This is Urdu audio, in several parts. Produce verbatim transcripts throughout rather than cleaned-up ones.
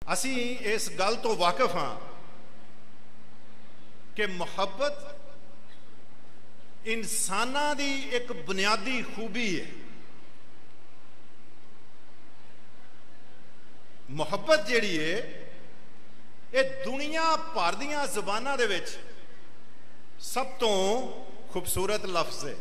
اسی اس گل تو واقف ہاں کہ محبت انساناں دی ایک بنیادی خوبی ہے. محبت جیڑی ہے یہ دنیا بھر دیاں زباناں دے وچ سب تو خوبصورت لفظ ہے.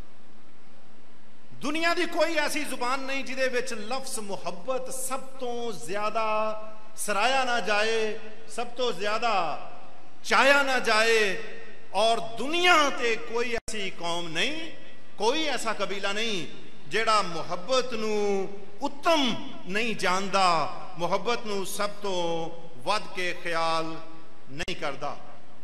دنیا دی کوئی ایسی زبان نہیں جدے وچ لفظ محبت سب تو زیادہ سرایا نہ جائے, سب تو زیادہ چایا نہ جائے. اور دنیا تے کوئی ایسی قوم نہیں, کوئی ایسا قبیلہ نہیں جیڑا محبت نو اتم نہیں جاندا, محبت نو سب تو ود کے خیال نہیں کردا.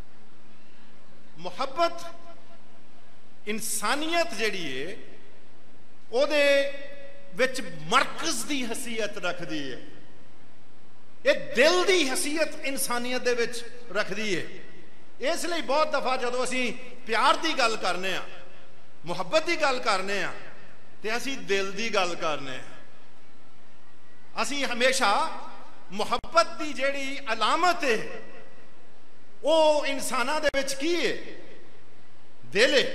محبت انسانیت جیڑی ہے او دے وچ مرکز دی حیثیت رکھ دی ہے, یہ دل دی حیثیت انسانیت دے وچ رکھ دی ہے. اس لیے بہت دفعہ جدو اسی پیار دی گل کرنے ہاں, محبت دی گل کرنے ہاں, تے اسی دل دی گل کرنے ہاں. اسی ہمیشہ محبت دی جیڑی علامت ہے وہ انساناں دے وچ کی ہے؟ دل ہے.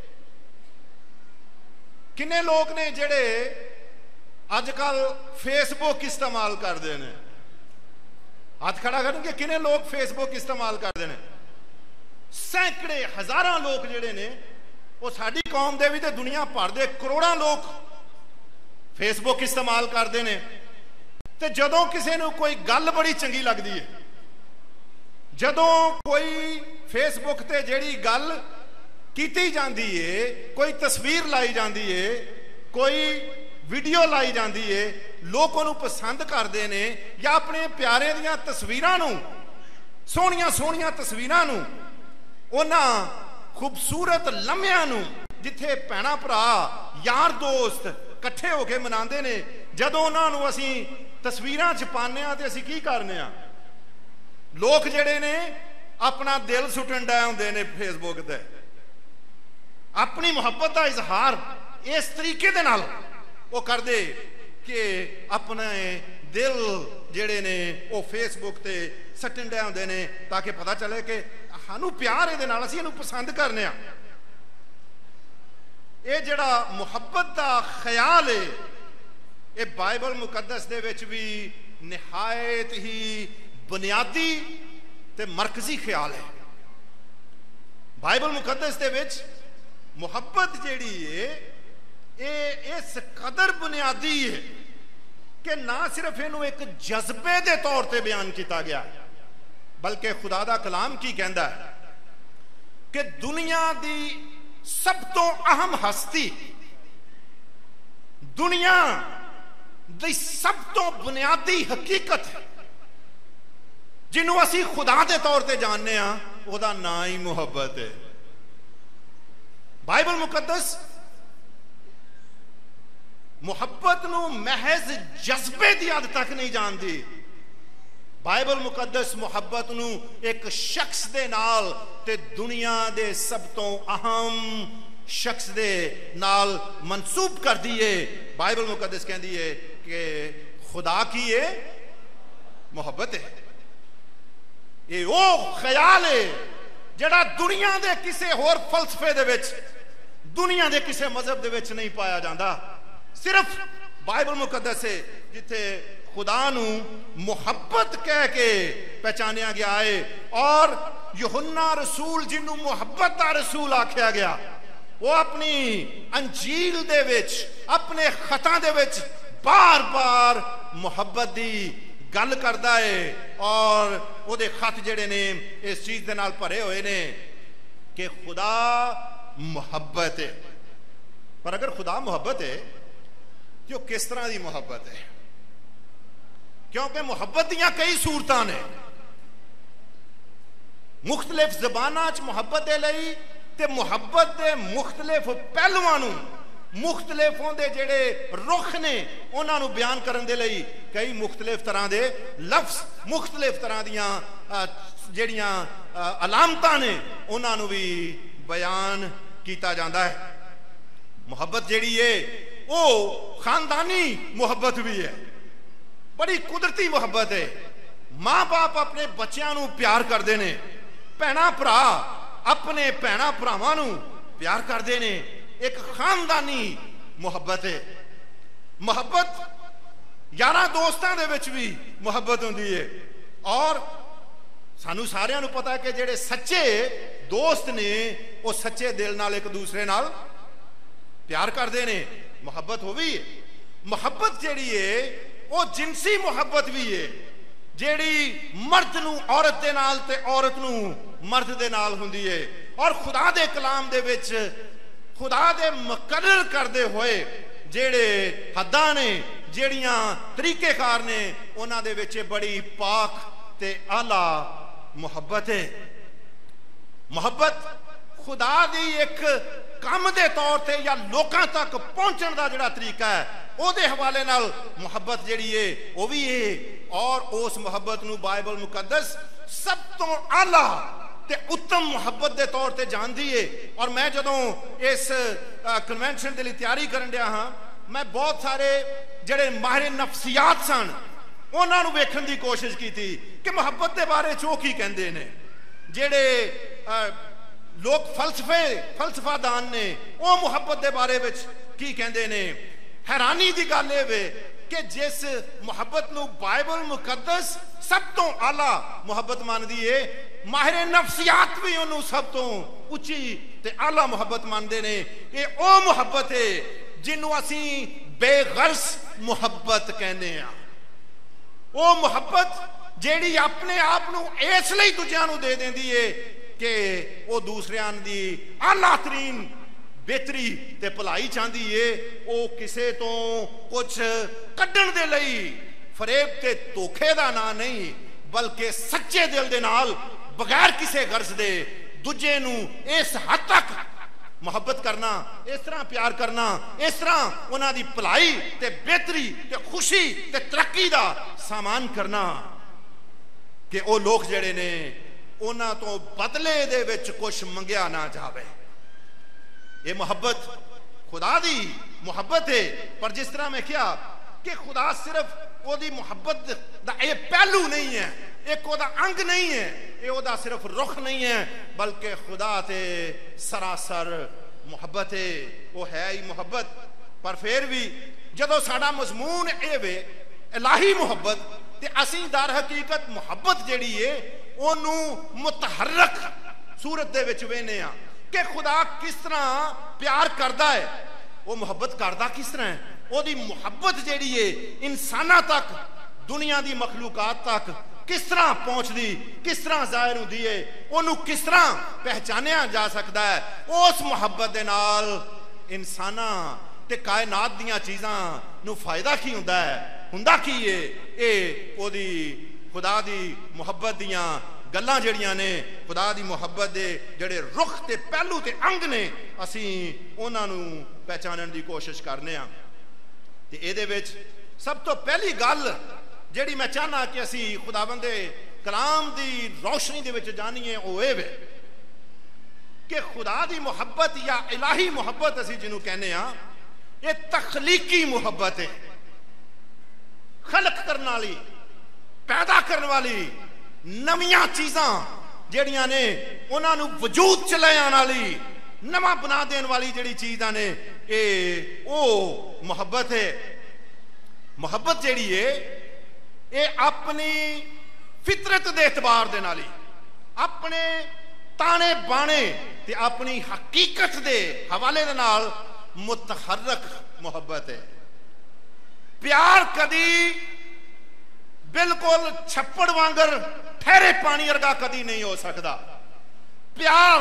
کنے لوگ نے جڑے اج کل فیس بک استعمال کرتے ہیں؟ ہاتھ کھڑا کریں کہ کنے لوگ فیس بک استعمال کرتے ہیں؟ سینکڑے ہزاراں لوگ جڑے نے وہ ساری قوم دے بھی تے دنیا بھر دے کروڑاں لوگ فیس بک استعمال کرتے ہیں. تے جدوں کسی نو کوئی گل بڑی چنگی لگتی ہے, جدوں کوئی فیس بک تے جیڑی گل کیتی جاندی ہے, کوئی تصویر لائی جاندی ہے, کوئی ویڈیو لائی جاندی ہے, لوگ انہوں پسند کرتے ہیں یا اپنے پیارے دیاں تصویراں نو, سونیاں سونیاں تصویراں نو, انہاں خوبصورت لمحیاں نو جتھے بھیڑاں بھرا یار دوست کٹھے ہو کے مناندے نے, جدوں انہاں نو اسی تصویراں چ پانے ہاں تے اسی کی کرنے ہاں؟ لوگ جڑے نے اپنا دل سٹن ڈے ہوندے نے فیس بک تے, اپنی محبت کا اظہار اس طریقے دے نال وہ کر دے کہ اپنے دل جڑے نے وہ فیس بک تے سٹن ڈے ہوندے نے تاکہ پتہ چلے کہ سانو پیار ہے نال اسی انہوں پسند کرنے ہاں. یہ جڑا محبت دا خیال ہے یہ بائبل مقدس دے وچ بھی نہایت ہی بنیادی تے مرکزی خیال ہے. بائبل مقدس دے وچ محبت جیڑی ہے یہ اس قدر بنیادی ہے کہ نہ صرف انہوں ایک جذبے دے طور تے بیان کیتا گیا بلکہ خدا دا کلام کی کہندا ہے کہ دنیا دی سب تو اہم ہستی, دنیا دی سب تو بنیادی حقیقت جنہوں اسی خدا دے طور تے جاننے ہاں وہ دا نام ہی محبت ہے. بائبل مقدس محبت نو محض جذبے دی حد تک نہیں جاندی, بائبل مقدس محبت نو ایک شخص دے نال تے دنیا دے سب تو اہم شخص دے نال منسوب کر دیئے. بائبل مقدس کہندی ہے کہ خدا کی ہے محبت ہے. یہ وہ خیال ہے جڑا دنیا دے کسے اور فلسفے دے وچ, دنیا دے کسے مذہب دے وچ نہیں پایا جاندہ. صرف بائبل مقدس ہے جتھے خدا نو محبت کہہ کے پہچانیا گیا ہے, اور یوحنا رسول جنوں محبت دا رسول آکھیا گیا وہ اپنی انجیل دے وچ اپنے خطاں دے وچ بار بار محبت دی گل کردا ہے, اور او دے خط جڑے نے اس چیز دے نال بھرے ہوئے نے کہ خدا محبت ہے. پر اگر خدا محبت ہے تو کس طرح دی محبت ہے؟ کیونکہ محبت دیاں کئی صورتاں نے, مختلف زباناں چ محبت دے لئی تے محبت دے مختلف پہلواں نوں, مختلفوں دے جڑے رخ نے انہاں نوں بیان کرن دے لئی کئی مختلف طرح دے لفظ, مختلف طرح دیاں جڑیاں علامتاں نے انہاں نوں بھی بیان کیتا جاندا ہے. محبت جیڑی ہے وہ خاندانی محبت بھی ہے, بڑی قدرتی محبت ہے. माँ बाप अपने बच्चों नूं प्यार करते हैं, भैणां भरा अपने भैणां भरावां नूं प्यार करते हैं। एक खानदानी मुहब्बत है। मुहब्बत यारां दोस्तां दे विच भी मुहब्बत हुंदी है। और सानू सारियां नूं पता है कि जिहड़े सच्चे दोस्त ने वो सच्चे दिल नाल एक दूसरे नाल प्यार करते हैं। मुहब्बत हो भी है। मुहब्बत जिहड़ी है वो जिनसी मुहब्बत भी है, जिहड़ी मर्द नूं औरत दे नाल ते औरत नूं मर्द दे नाल हुंदी है। और खुदा दे कलाम दे विच खुदा दे मुकर्रर करदे होए जिहड़े हद्दां ने, जिहड़ियां तरीकेकार ने, उन्हां दे विच बड़ी पाक ते आला मुहब्बत है। मुहब्बत खुदा दी एक काम दे तौर ते या लोकां तक पहुंचण दा जिहड़ा तरीका है ਉਹਦੇ हवाले नाल मुहब्बत जिहड़ी है वो भी है। और उस मुहब्बत नूं बाइबल मुकद्दस सब तो आला ते उत्तम मुहब्बत दे तौर ते जानदी है। और मैं जदों इस कन्वेंशन दे लई तैयारी करन दिया हाँ, मैं बहुत सारे जिहड़े माहिर नफसियात सन उन्हां नूं वेखण दी कोशिश की थी कि मुहब्बत दे बारे च ओह की कहंदे ने। जिहड़े लोग फलसफे फलसफादान ने वो मुहब्बत दे बारे विच की कहंदे ने। हैरानी की गल है कि जिस मुहब्बत नूं बाइबल मुकद्दस सब तो आला मुहब्बत मानदी है, माहिर नफसियात भी उन्होंने सब तो उच्ची ते आला मुहब्बत मानते हैं। ये वो मुहब्बत है जिन्हों असी बेगर्ज मुहब्बत कहने हैं। वो मुहब्बत जिहड़ी अपने आप नूं इसलिए दूजिआं नूं दे देंदी है कि वो दूसरियां दी आला तरीन बेहतरी ते भलाई चाहती है। वो किसे तो कुछ कड्ढण दे लई फरेब ते धोखे दा ना नहीं, बल्कि सच्चे दिल दे नाल बगैर किसी गर्ज दे दूजे नूं इस हद तक मुहब्बत करना, इस तरह प्यार करना, इस तरह उन्हां दी भलाई ते बेहतरी ते खुशी ते तरक्की दा सामान करना कि वो लोग जिहड़े ने उन्हां तो बदले दे विच कुछ मंगिया ना जावे। ये मुहब्बत खुदा दी मुहब्बत है। पर जिस तरह मैं कहा कि खुदा सिर्फ ओदी मुहब्बत दा ये पहलू नहीं है, एक ओदा अंग नहीं है, ये ओदा सिर्फ रुख नहीं है, बल्कि खुदा ते सरासर मुहब्बत है। वो है ही मुहब्बत। पर फिर भी जदों साडा मजमून ये वे इलाही मुहब्बत ते असीं दर हकीकत मुहब्बत जिहड़ी है ओनू मुतहरक सूरत दे विच वेने आ कि खुदा किस तरह प्यार करता है। वो मुहब्बत करता किस तरह है, ओदी मुहब्बत जिहड़ी है इंसानां तक, दुनिया दी मखलूकात तक किस तरह पहुंचती, किस तरह जाहिर होती है, ओनू किस तरह पहचानिया जा सकता है। उस मुहब्बत दे नाल इंसानां ते कायनात दीयां चीज़ां नू फायदा की हुंदा है, हुंदा की है। ये ओदी खुदा दी मुहब्बत दीयां गल्लां जड़ियां ने, खुदा दी मुहब्बत दे जड़े रुख ते पहलू ते अंग ने, असी उन्हां नूं पहचानण दी कोशिश करने आ। ते इहदे विच सब तो पहली गल जिहड़ी मैं चाहना कि असी खुदावंद दे कलाम दी रोशनी दे विच जानीए ओह इह वे कि खुदा दी मुहब्बत या इलाही मुहब्बत असी जिन्हों कहने आ, ये तखलीकी मुहब्बत है। खलक करने वाली, पैदा करने वाली नवीं चीज़ां जड़ियां ने उन्होंने वजूद च ले आने वाली, नवा बना देने वाली जड़ी चीज़ां ने, ये ओ मुहब्बत है। मुहब्बत जड़ी है ये अपनी फितरत के एतबार दे नाल, अपने ताने बाने ते अपनी हकीकत के हवाले दे नाल मुतहरक मुहब्बत है। प्यार कदी बिल्कुल छप्पड़ वांगर ठहरे पानी वर्गा कदी नहीं हो सकता। प्यार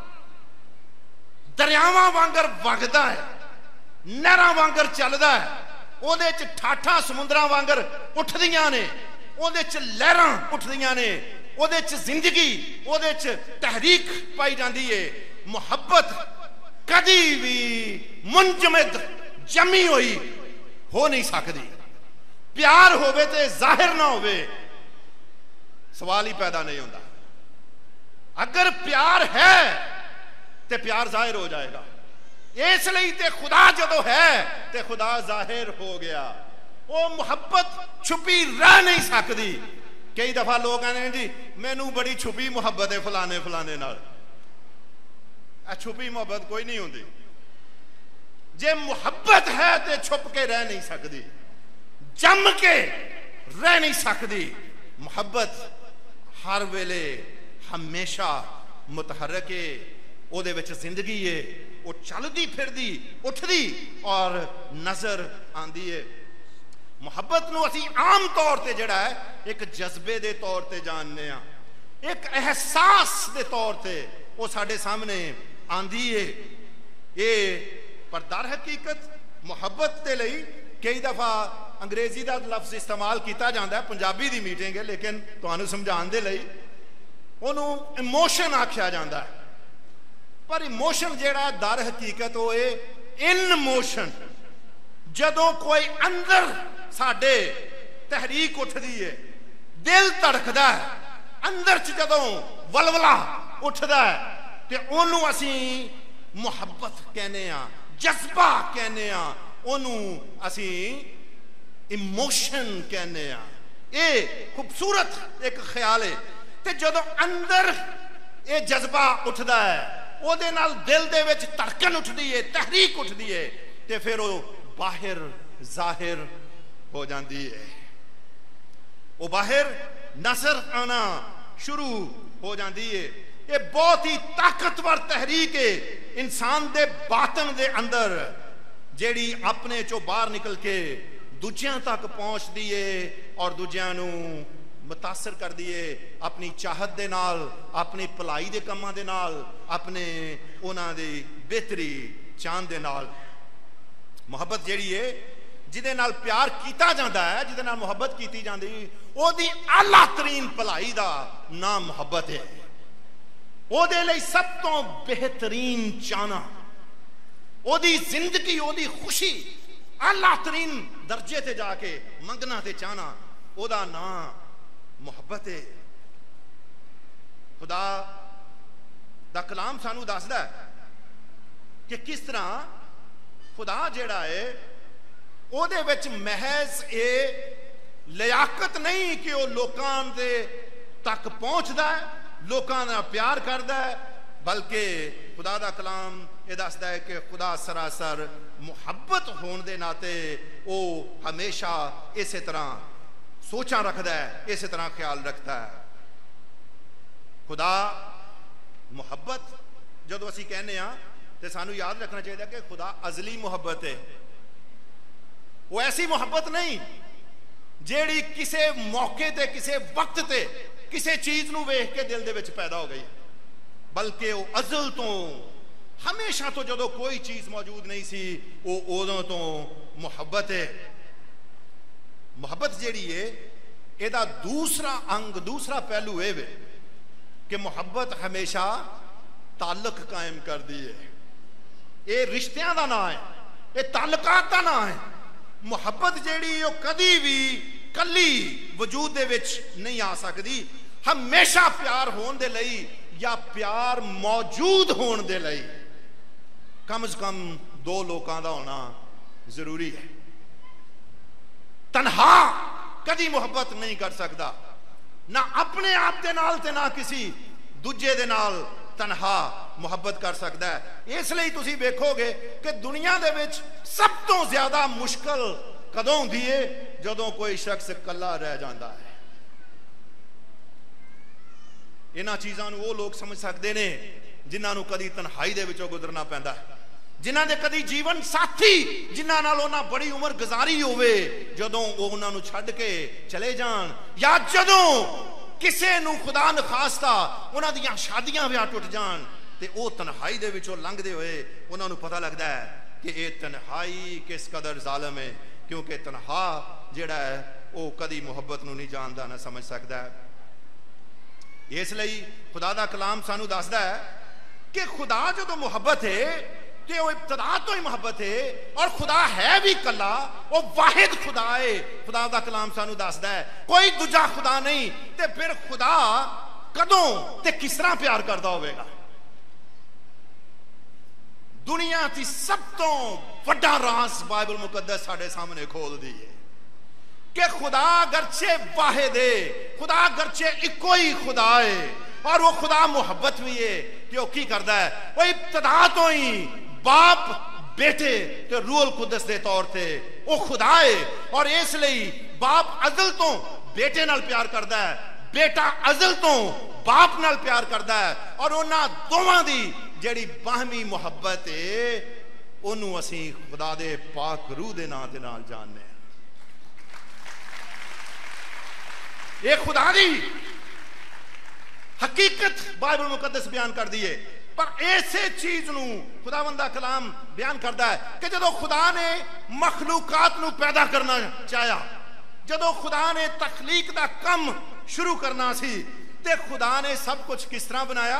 दरियावां वांगर वगदा है, नहरां वांगर चलदा है, ਉਹਦੇ ਚ ਠਾਠਾਂ ਸਮੁੰਦਰਾਂ ਵਾਂਗਰ ਉੱਠਦੀਆਂ ਨੇ, ਉਹਦੇ ਚ ਲਹਿਰਾਂ ਉੱਠਦੀਆਂ ਨੇ, ਉਹਦੇ ਚ ਜ਼ਿੰਦਗੀ, ਉਹਦੇ ਚ ਤਹਿਰੀਕ ਪਾਈ ਜਾਂਦੀ ਏ। ਮੁਹੱਬਤ ਕਦੀ ਵੀ ਮੁੰਜਮਦ ਜਮੀ ਹੋਈ ਹੋ ਨਹੀਂ ਸਕਦੀ। ਪਿਆਰ ਹੋਵੇ ਤੇ ਜ਼ਾਹਿਰ ਨਾ ਹੋਵੇ, ਸਵਾਲ ਹੀ ਪੈਦਾ ਨਹੀਂ ਹੁੰਦਾ। ਅਗਰ ਪਿਆਰ ਹੈ ਤੇ ਪਿਆਰ ਜ਼ਾਹਿਰ ਹੋ ਜਾਏਗਾ। इसलिए ते खुदा जदों है ते खुदा जाहिर हो गया। वो मुहब्बत छुपी रह नहीं सकती। कई दफा लोग कहते हैं जी मैनू बड़ी छुपी मुहब्बत है फलाने फलाने नाल। छुपी मुहब्बत कोई नहीं होती। जे मुहब्बत है तो छुप के रह नहीं सकती, जम के रह नहीं सकती। मुहब्बत हर वेले हमेशा मुतहरक है, ਉਹਦੇ ਵਿੱਚ ਜ਼ਿੰਦਗੀ है, वो चलदी फिरदी उठदी और नजर आंदी है। मुहब्बत नूं असीं आम तौर ते जिहड़ा है एक जज्बे दे तौर ते जानने आ, एक एहसास दे तौर ते वो साडे सामने आंदी है। ये पर दर हकीकत मुहब्बत दे लई कई दफा अंग्रेजी दा लफ्ज़ इस्तेमाल किया जाता है। पंजाबी दी मीटिंग है लेकिन तुहानूं समझाउण दे लई ओनूं इमोशन आख्या जाता है। पर इमोशन जिहड़ा दर हकीकत वो है इन मोशन। जदों कोई अंदर साडे तहरीक उठदी है, दिल धड़कदा है, अंदर च जदों वलवला उठदा है ते ओनूं असीं मुहब्बत कहने आ, जज्बा कहने आ, ओनूं असीं इमोशन कहने आ। ये खूबसूरत एक ख्याल है। ते जदों अंदर ये जज्बा उठदा है, ਉਹਦੇ ਨਾਲ दिल दे विच धड़कन उठदी है, तहरीक उठदी है, ते फिर वो बाहर जाहिर हो जाती है। वो बाहर नजर आना शुरू हो जाती है। ये बहुत ही ताकतवर तहरीक है इंसान दे बातन दे अंदर, जेड़ी अपने चो बाहर निकल के दूजियां तक पहुंचदी है और दूजियां नूं मुतासर कर दिए अपनी चाहत दे नाल, अपनी भलाई दे कामां दे नाल, अपने उन्हां दी बेहतरी चाहन दे नाल। मुहब्बत जिहड़ी है जिहदे नाल प्यार कीता जांदा है, जिहदे नाल मुहब्बत कीती जांदी, ओहदी आला तरीन भलाई दा नाम मुहब्बत है। ओहदे लई सब तो बेहतरीन चाहना, ओहदी जिंदगी, ओहदी खुशी आला तरीन दर्जे ते जाके मंगना ते चाहना, ओहदा नाम मुहब्बत है। खुदा दा कलाम सानू दसदा है कि किस तरह खुदा जिहड़ा है ओहदे विच महज ये लियाकत नहीं कि वह लोकां दे तक पहुंचदा है, लोकां दा प्यार करदा है, बल्कि खुदा दा कलाम ये दसदा है कि खुदा सरासर मुहब्बत होने दे नाते वो हमेशा इस तरह सोचा रखता है, इस तरह ख्याल रखता है। खुदा मुहब्बत जदों असीं कहने आ तो सानू याद रखना चाहिए कि खुदा अजली मुहब्बत है। वो ऐसी मुहब्बत नहीं जेड़ी किसी मौके ते, किसी वक्त ते, किसी चीज नूं वेख के दिल दे विच पैदा हो गई, बल्कि वो अजल तो, हमेशा तो जदों कोई चीज मौजूद नहीं सी, वो उदों तो मुहब्बत है। मुहब्बत जिहड़ी है इहदा दूसरा अंग, दूसरा पहलू ये वे कि मुहब्बत हमेशा ताल्लुक कायम करती है। ये रिश्तियां दा नाम है, ये ताल्लुकात दा नाम है। मुहब्बत जिहड़ी वो कदी भी कली वजूद दे विच नहीं आ सकती। हमेशा प्यार होने दे लई या प्यार मौजूद होने दे लई कम से कम दो लोगों का होना जरूरी है। तन्हा कदी मुहब्बत नहीं कर सकता, ना अपने आप दे नाल ते ना किसी दूजे दे नाल तन्हा मुहब्बत कर सकता है। इसलिए तुसी देखोगे कि दुनिया दे विच सब तो ज्यादा मुश्किल कदों होंदी है जदों कोई शख्स कला रह जाता है। इन्हां चीज़ां नूं वो लोग समझ सकते हैं जिन्हां नूं कदी तन्हाई दे विचों गुजरना पैंदा है, जिन्हां दे कदी जीवन साथी जिन्हां नाल उन्हां बड़ी उम्र गुजारी होवे, जदों वो उन्हां नूं छड्ड के चले जान, या जदों किसे नूं खुदा न खास्ता उन्हां दियां शादियां विआह टुट जान, ते वो तन्हाई दे विचों लंघदे होए उन्हां नूं पता लगदा है कि ये तन्हाई किस कदर जालिम है, क्योंकि तन्हा जिहड़ा है वो कदी मुहब्बत नूं नहीं जानदा, ना समझ सकदा है। इसलिए खुदा दा कलाम सानू दसदा है कि खुदा जदों मुहब्बत है कि वो इब्तदा तो ही मुहब्बत है, और खुदा है भी कला, वो वाहिद खुदा है। खुदा दा कलाम सानू दसदा है कोई दूजा खुदा नहीं, ते फिर खुदा कदों ते किस तरह प्यार करदा होवेगा। दुनिया की सब तो वड्डा राज बाइबल मुकद्दस साडे सामने खोल दी है। کہ خدا گرچہ واحد ہے, خدا گرچہ ایکو ہی خدا ہے, اور وہ خدا محبت بھی ہے کہ وہ کی کردا ہے, وہ ابتدا تو ہی باپ بیٹے تے روح القدس دے طور تے وہ خدا ہے, اور اس لئی باپ ازل تو بیٹے نال پیار کردا ہے, بیٹا ازل تو باپ نال پیار کردا ہے, اور انہاں دوواں دی جڑی باہمی محبت ہے انہوں اسی خدا دے پاک روح دے نام دے نال جاننے ہیں. یہ خدا دی حقیقت بائبل مقدس بیان کر دیئے, پر ایسے چیز نو خداوندہ کلام بیان کردا ہے کہ جدو خدا نے مخلوقات نو پیدا کرنا چاہیا, جدو خدا نے تخلیق دا کم شروع کرنا سی, تے خدا نے سب کچھ کس طرح بنایا؟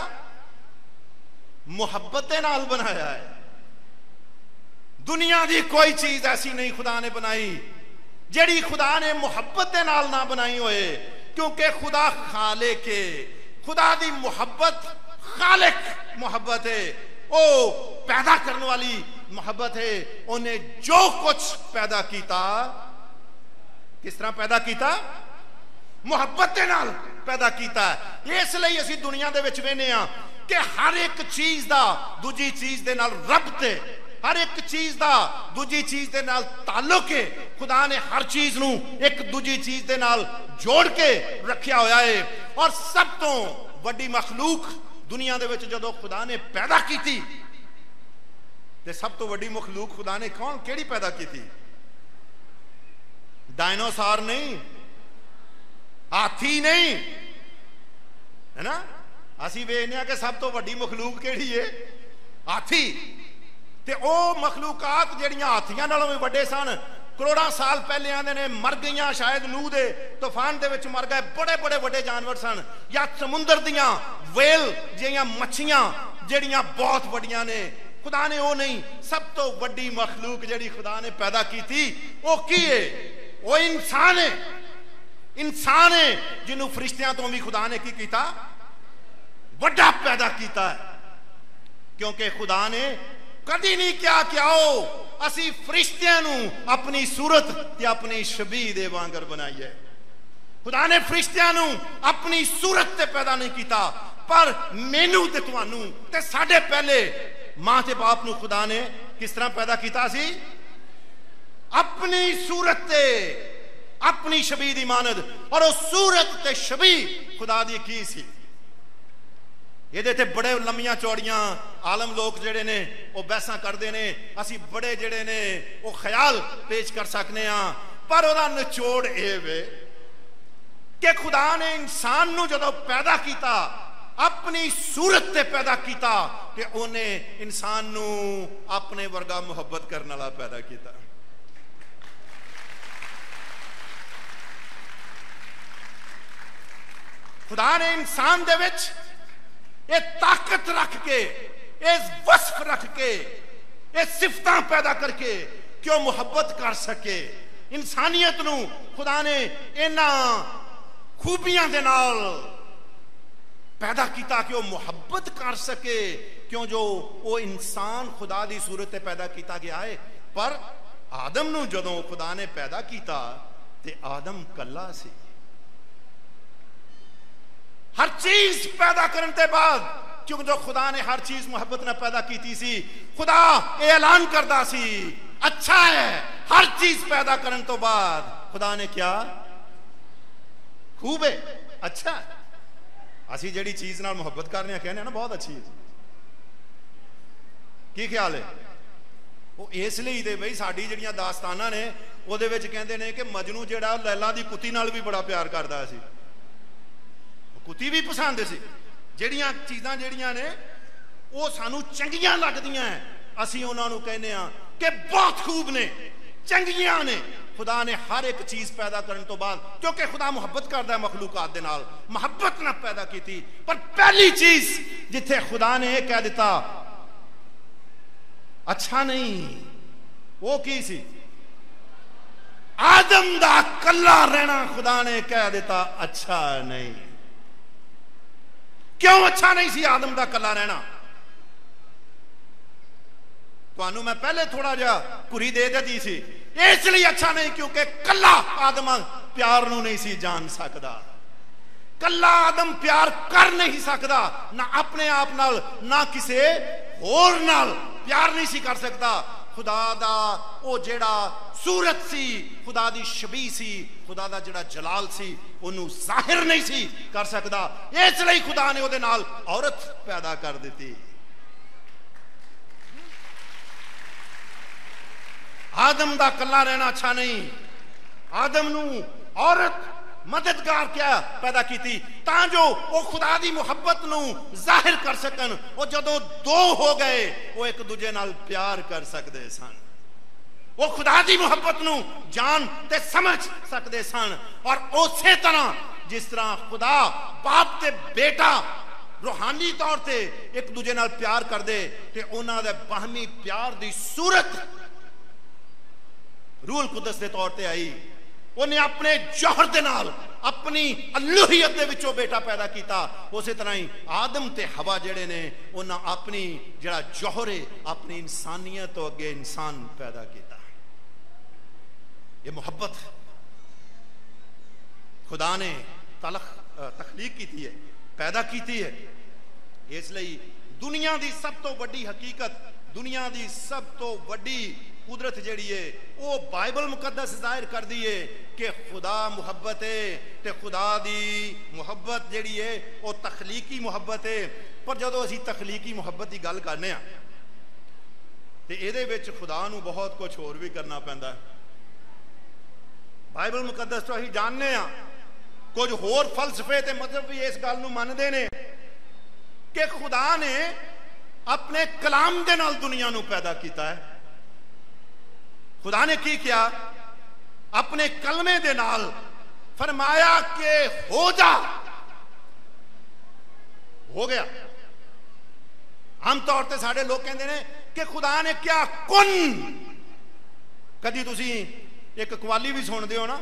محبت نال بنایا ہے. دنیا دی کوئی چیز ایسی نہیں خدا نے بنائی جڑی خدا نے محبت نال نہ بنائی ہوئے, کیونکہ خدا خالق ہے, خدا دی محبت خالق محبت ہے, او پیدا کرنے والی محبت ہے. انہیں جو کچھ پیدا کیتا کس طرح پیدا کیتا؟ محبت نال پیدا کیتا ہے. اس لئی اسی دنیا دے وچ وینے ہاں کہ ہر ایک چیز دا دوجی چیز دے نال ربط ہے, ہر ایک چیز دا دوجی چیز دے نال تعلق ہے. خدا نے ہر چیز نو ایک دوجی چیز دے نال جوڑ کے رکھیا ہویا ہے. اور سب تو وڈی مخلوق دنیا دے وچ جدو خدا نے پیدا کی تھی, تے سب تو وڈی مخلوق خدا نے کون کیڑی پیدا کی تھی؟ ڈائنوسار نہیں, ہاتھی نہیں, ہے نا. اسی ویکھنے کہ سب تو وڈی مخلوق کیڑی ہے؟ ہاتھی. تے او مخلوقات جڑیاں ہاتھیاں نالوں بھی وڈے سن, کروڑاں سال پہلے آندے نے مر گئیاں, شاید نوح دے طوفان دے وچ مر گئے. بڑے بڑے وڈے جانور سن, یا سمندر دیاں ویل جیاں مچھیاں جڑیاں بہت وڈیاں نے. خدا نے او نہیں, سب تو وڈی مخلوق جڑی خدا نے پیدا کی تھی او کی ہے؟ وہ انسان ہے. انسان ہے جنہوں فرشتیاں تو بھی خدا نے کی کیتا؟ وڈا پیدا کیتا ہے. کیونکہ خدا نے کدی نہیں کیا کہ آؤ اسی فرشتیاں نو اپنی صورت تے اپنی شبیہ دے وانگر بنائی ہے. خدا نے فرشتیاں نو اپنی صورت تے پیدا نہیں کیتا, پر مینوں تے تانوں تے ساڈے پہلے ماں تے باپ نو خدا نے کس طرح پیدا کیتا سی؟ اپنی صورت تے اپنی شبیہ دی مانند. اور وہ صورت تے شبیہ خدا دی کی سی؟ یہ دیتے بڑے لمیاں چوڑیاں عالم لوگ جڑے نے وہ بحثاں کردے نے, اسی بڑے جڑے نے وہ خیال پیش کر سکنے ہاں, پر وہ نچوڑ اے وے کہ خدا نے انسان نو جدو پیدا کیتا اپنی صورت تے پیدا کیتا کہ انہیں انسان نو اپنے ورگا محبت کرنے والا پیدا کیتا. خدا نے انسان دے وچ یہ طاقت رکھ کے, اس وصف رکھ کے, یہ صفتاں پیدا کر کے کہ وہ محبت کر سکے. انسانیت نو خدا نے انہاں خوبیاں دے نال پیدا کیتا کہ وہ محبت کر سکے, کیوں جو وہ انسان خدا دی صورت پیدا کیتا گیا ہے. پر آدم نو جدوں خدا نے پیدا کیتا تے آدم کلا سی. ہر چیز پیدا کرنے کے بعد, کیونکہ جو خدا نے ہر چیز محبت نہ پیدا کیتی سی, خدا اعلان کردا سی اچھا ہے. ہر چیز پیدا کرنے تو بعد خدا نے کیا؟ خوب ہے, اچھا ہے. اسی جڑی چیز نال محبت کرنے کہنے ہیں نا بہت اچھی ہے, کی خیال ہے؟ وہ اس لیے دے بھئی ساڈی جڑیاں داستاناں نے وہ دے وچ کہندے نے کہ مجنو جڑا لیلا دی کتی نال بھی بڑا پیار کردا سی, کتی بھی پسند سی. جڑیاں چیزاں جڑیاں نے وہ سانو چنگیاں لگدیاں ہیں, اسی انہاں نو کہنے ہاں کہ بہت خوب نے, چنگیاں نے. خدا نے ہر ایک چیز پیدا کرنے تو بعد, کیونکہ خدا محبت کردا ہے مخلوقات دے نال, محبت نہ پیدا کی تھی. پر پہلی چیز جتھے خدا نے یہ کہہ دیتا اچھا نہیں, وہ کی سی؟ آدم دا کلا رہنا خدا نے کہہ دیتا اچھا نہیں. کیوں اچھا نہیں سی آدم دا کلا رہنا؟ تو انہوں میں پہلے تھوڑا جا کری دے دے دی سی اس لیے اچھا نہیں کیونکہ کلا آدم پیار نو نہیں سی جان سکدا، کلا آدم پیار کر نہیں سکدا، نہ اپنے آپ نال نہ کسی اور نال پیار نہیں سی کر سکتا۔ خدا دا او جیڑا صورت سی، خدا دی شبیہ سی، خدا دا جیڑا جلال سی انہوں ظاہر نہیں سی کر سکدا، اس لیے خدا نے او دے نال عورت پیدا کر دیتی۔ آدم دا کلا رہنا اچھا نہیں، آدم نو عورت مددگار کیا پیدا کی تھی تاں جو وہ خدا دی محبت نو ظاہر کر سکن، وہ جدو دو ہو گئے وہ ایک دوجے نال پیار کر سکتے سن، وہ خدا دی محبت نو جان تے سمجھ سکتے سن، اور اسی طرح جس طرح خدا باپ تے بیٹا روحانی طور تے ایک دوجے نال پیار کر دے تے انہاں دے باہمی پیار دی صورت روح القدس دے طور تے آئی، انہیں اپنے جوہر دے نال اپنی الوہیت دے وچوں بیٹا پیدا کیتا، اسی طرح ہی آدم تے حوا جڑے نے انہاں اپنی جڑا جوہر ہے اپنی انسانیت تو اگے انسان پیدا کیتا۔ یہ محبت خدا نے تخلیق کی ہے، پیدا کیتی ہے، اس لیے دنیا دی سب تو بڑی حقیقت، دنیا دی سب تو بڑی قدرت جیڑی ہے وہ بائبل مقدس ظاہر کر دیئے کہ خدا محبت ہے، تے خدا دی محبت جیڑی ہے وہ تخلیقی محبت ہے۔ پر جدو اسی تخلیقی محبت دی گل کرنے ہیں تے ایدے وچ خدا نو بہت کچھ اور بھی کرنا پیندا ہے۔ بائبل مقدس تو ہی جاننے ہیں کچھ اور فلسفے تے مذہب بھی اس گل نو من دے نے کہ خدا نے اپنے کلام دے نال دنیا نو پیدا کیتا ہے۔ خدا نے کی کیا؟ اپنے کلمے دے نال فرمایا کہ ہو جا، ہو گیا۔ عام طور تے ساڑھے لوگ کہندے نے کہ خدا نے کیا کن، کدی تسی ایک قوالی بھی سن دیو نا،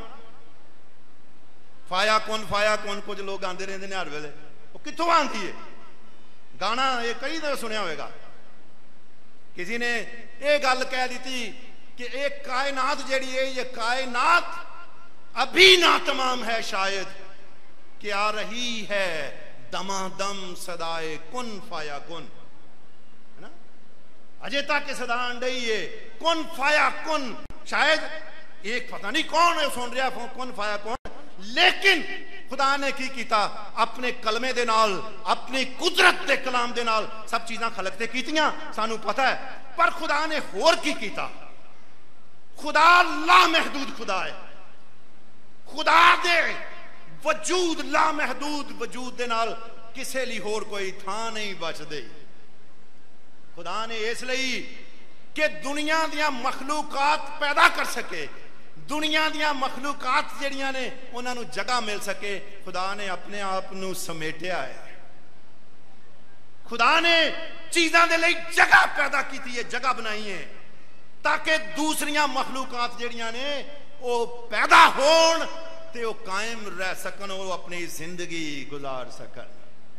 فایا کن فایا کن، کچھ لوگ آندے رہندے نے ہر ویلے، وہ کتھوں آندی ہے؟ گانا یہ کئی دفعہ سنیا ہوئے گا، کسی نے یہ گل کہہ دیتی کہ ایک کائنات جیڑی ہے یہ کائنات ابھی نہ تمام ہے، شاید کہ آ رہی ہے دما دم صدائے کن فایا کن، ہے نا؟ اجے تک کہ صدا انڈئی ہے کن فایا کن، شاید ایک پتہ نہیں کون ہے سن رہا کن فایا کن، لیکن خدا نے کی کیتا اپنے کلمے دے نال، اپنی قدرت دے کلام دے نال سب چیزاں خلقتے کیتیاں، سانو پتہ ہے۔ پر خدا نے ہور کی کیتا، خدا لامحدود خدا ہے، خدا دے وجود لامحدود وجود دے نال کسے لی ہور کوئی تھا نہیں بچ دے۔ خدا نے اس لئی کہ دنیا دیاں مخلوقات پیدا کر سکے، دنیا دیاں مخلوقات جڑیاں نے انہاں نو جگہ مل سکے، خدا نے اپنے آپ نو سمیٹیا ہے۔ خدا نے چیزاں دے لئی جگہ پیدا کیتی ہے، جگہ بنائی ہے تاکہ دوسریاں مخلوقات جڑیاں نے وہ پیدا ہون تے وہ قائم رہ سکن، وہ اپنی زندگی گزار سکن۔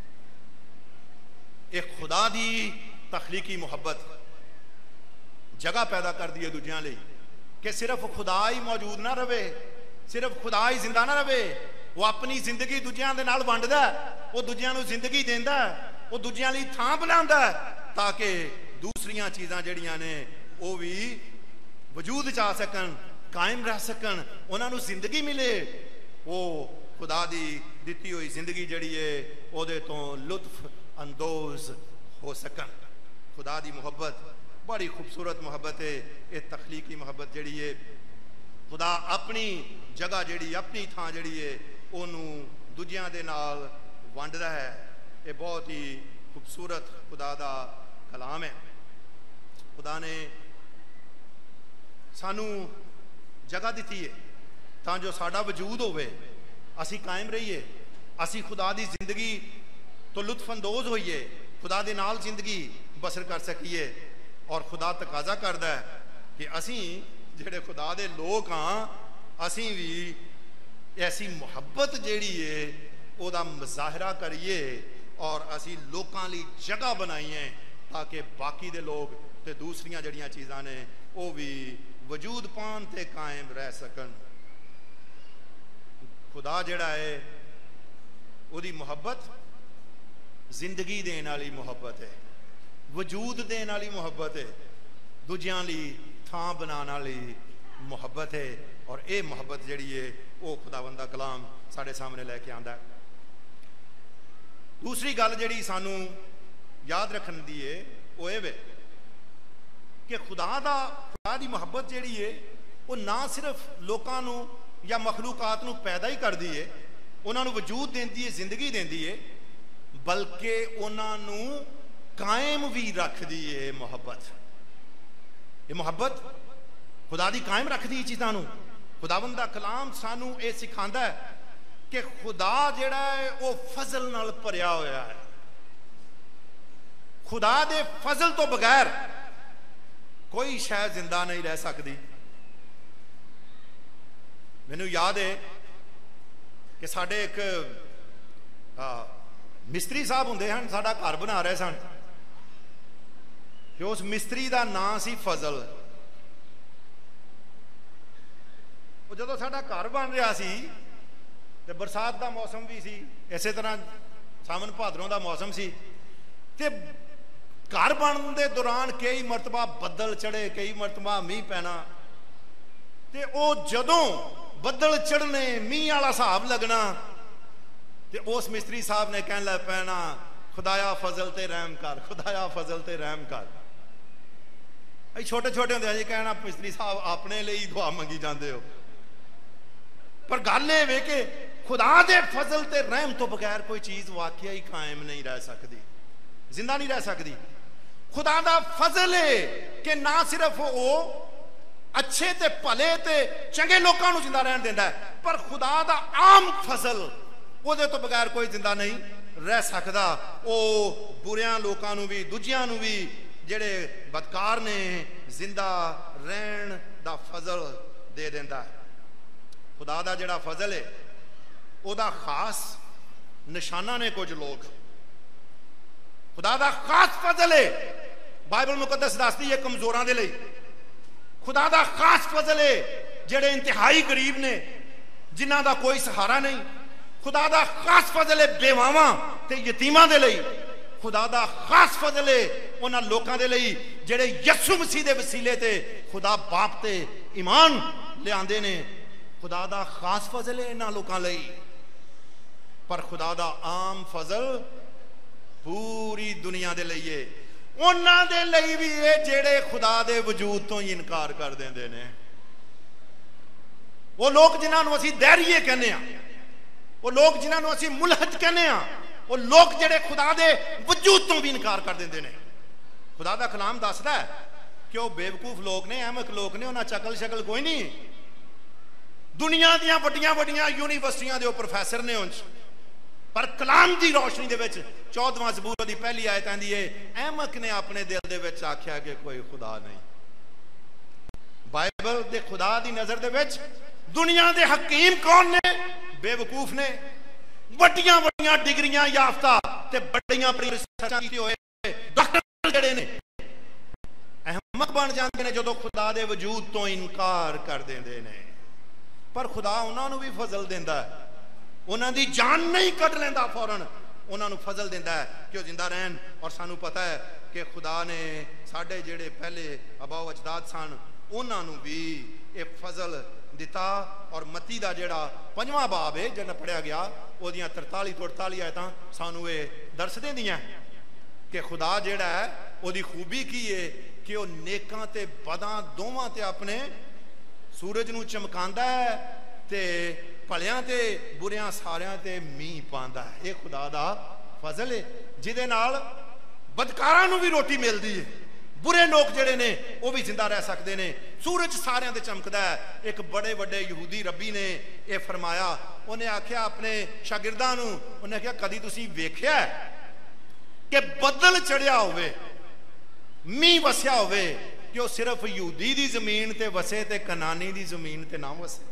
ایک خدا دی تخلیقی محبت جگہ پیدا کر دی ہے دنیا لئی کہ صرف خدا ہی موجود نہ رہے، صرف خدا ہی زندہ نہ رہے، وہ اپنی زندگی دوجیاں دے نال ونڈدا ہے، وہ دوجیاں نو زندگی دیندا ہے، وہ دوجیاں لئی تھاں بناندا ہے تاکہ دوسریاں چیزاں جڑیاں نے وہ بھی وجود چاہ سکن، قائم رہ سکن، انہاں نو زندگی ملے، وہ خدا دی دتی ہوئی زندگی جڑی ہے او دے تو لطف اندوز ہو سکن۔ خدا دی محبت بڑی خوبصورت محبت ہے، یہ تخلیقی محبت جڑی ہے، خدا اپنی جگہ جڑی اپنی تھاں جڑی ہے انہوں دوجیاں دے نال ونڈدا ہے۔ یہ بہت ہی خوبصورت خدا دا کلام ہے۔ خدا نے سانو جگہ دیتی ہے تاں جو ساڈا وجود ہوئے، اسی قائم رہیے، اسی خدا دی زندگی تو لطف اندوز ہوئیے، خدا دے نال زندگی بسر کر سکیے۔ اور خدا تقاضا کردا ہے کہ اسی جڑے خدا دے لوگ ہاں، اسی بھی ایسی محبت جیڑی ہے او دا مظاہرہ کریے اور اسی لوکاں لی جگہ بنائیے تاکہ باقی دے لوگ تے دوسریاں جڑیاں چیزاں نے وہ بھی वजूद पान ते कायम रह सकन। खुदा जिहड़ा है उहदी मुहब्बत जिंदगी देने वाली मुहब्बत है, वजूद देने वाली मुहब्बत है, दूजियां लई थां बनाने वाली मुहब्बत है। और ये मुहब्बत जिहड़ी है वो खुदावंद दा कलाम साडे सामने लैके आंदा है। दूसरी गल जिहड़ी सानू याद रखन दी है वो ये वे कि खुदा दा खुदा दी मुहब्बत जिहड़ी है वो ना सिर्फ लोकां नू या मखलूकात नू पैदा ही करदी है, उन्हां नू वजूद देंदी है, जिंदगी देंदी है, बल्कि उन्हां नू कायम भी रखदी है। मुहब्बत ये मुहब्बत खुदा दी कायम रखदी चीज़ां नू। खुदावंद दा कलाम सानू ये सिखांदा है कि खुदा जिहड़ा है वो फजल नाल भरिया होया है। खुदा दे फजल तो बगैर कोई शै जिंदा नहीं रह सकती। मैनू याद है कि साडे एक मिस्त्री साहब हुंदे हन, साडा घर बना रहे सन, कि उस मिस्त्री दा नाम सी फजल। वो जदों साडा घर बन रहा सी ते बरसात का मौसम भी सी, इसे तरह सावन भादरों का मौसम सी, ते घर बनने के दौरान कई मरतबा बदल चढ़े, कई मरतबा मीह पैना, ते वो जदों बदल चढ़ने मीह वाला हिसाब लगना ते उस मिस्त्री साहब ने कहन लग पैना, खुदाया फजल ते रहम कर, खुदाया फजल ते रहम कर। अं छोटे छोटे होंदे जी कहना मिस्त्री साहब अपने लिए दुआ मंगी जाते हो, पर गल ये वे कि खुदा दे फजल ते रहम तो बगैर कोई चीज वाकई ही कायम नहीं रह सकती, जिंदा नहीं रह सकती। खुदा दा फजल है कि ना सिर्फ वो अच्छे ते भले ते चंगे लोगों को जिंदा रहन देंदा है, पर खुदा दा आम फजल उहदे तो बगैर कोई जिंदा नहीं रह सकता। वो बुरियां लोगों को भी दूजियां को भी जेड़े बदकार ने जिंदा रहन दा फजल दे देंदा है। खुदा दा जिहड़ा फजल है उहदा खास निशाना ने कुछ लोग, खुदा दा खास फजल है, बाइबल मुकद्दस दसदी है कमजोरां दे लई। खुदा दा खास फजल है जेड़े इंतहाई गरीब ने, जिन्हां दा कोई सहारा नहीं। खुदा दा खास फजल है बेवावां ते यतीमां दे लई। खुदा दा खास फजल है उन्हां लोकां दे लई जेड़े यसू मसीह दे वसीले ते खुदा बाप ते ईमान लिआंदे ने। खुदा दा खास फजल है इन्हां लोकां लई, पर खुदा दा आम फजल पूरी दुनिया दे लई है। उन्हां दे लई भी है जेड़े खुदा दे वजूद तो ही इनकार कर देंदे ने। वो लोग जिन्हां नूं असीं दैरिये कहने आ, वो लोग जिन्हां नूं असीं मुलहद कहने आ, वो लोग जेड़े खुदा दे वजूद तो भी इनकार कर देंदे ने। खुदा दा कलाम दसदा है कि वो बेवकूफ लोग ने, अहमक लोग ने, उन्हां चकल शकल कोई नहीं। दुनिया दियां वड्डियां वड्डियां यूनीवर्सिटियां दे प्रोफैसर ने उंज, पर कलाम की रोशनी दे विच चौदहवां ज़बूर दी पहली आयत आंदी है, अहमक ने अपने दिल दे विच आख्या कि कोई खुदा नहीं। बाइबल दे खुदा दी नजर दे विच दुनिया दे हकीम कौन ने? बेवकूफ ने। वड्डियां वड्डियां डिग्रियां याफ्ता ते बड़ियां रिसर्चां कीते होए डॉक्टर जड़े ने अहमक बन जाते हैं जदों खुदा दे वजूद तो इनकार कर देंदे ने। पर खुदा उन्होंने भी फजल देंदा है, उन्हों की जान नहीं कट लेंदा, फौरन उन्होंने फजल देंदा है कि वो जिंदा रहन। और सानू पता है कि खुदा ने साडे जेड़े पहले अबाओ अजदाद सन उन्होंने भी ये फजल दिता। और मती का जेड़ा पंजवां बाब है जिहड़ा पढ़िया गया वो तरताली तो अड़ताली आयतां सानू ये दर्श देंदियां कि खुदा जेड़ा है उसदी खूबी की है कि वह नेकां ते बदां दोवां ते अपने सूरज नूं चमकांदा है ते भलियां ते बुरियां सारियां ते मींह पांदा है। ये खुदा दा फजल है जिहदे नाल बदकारां नूं भी रोटी मिलदी है, बुरे लोग जेड़े ने वो भी जिंदा रह सकते हैं। सूरज सारियां ते चमकदा है। एक बड़े बड़े यहूदी रब्बी ने यह फरमाया, उन्हें आख्या अपने शागिर्दां नूं, उन्हें आख्या कदी तुसीं वेख्या कि बदल चढ़िया होवे, मींह वसिया होवे कि वो सिर्फ यहूदी दी जमीन ते वसे ते कनानी दी जमीन ते ना वसे,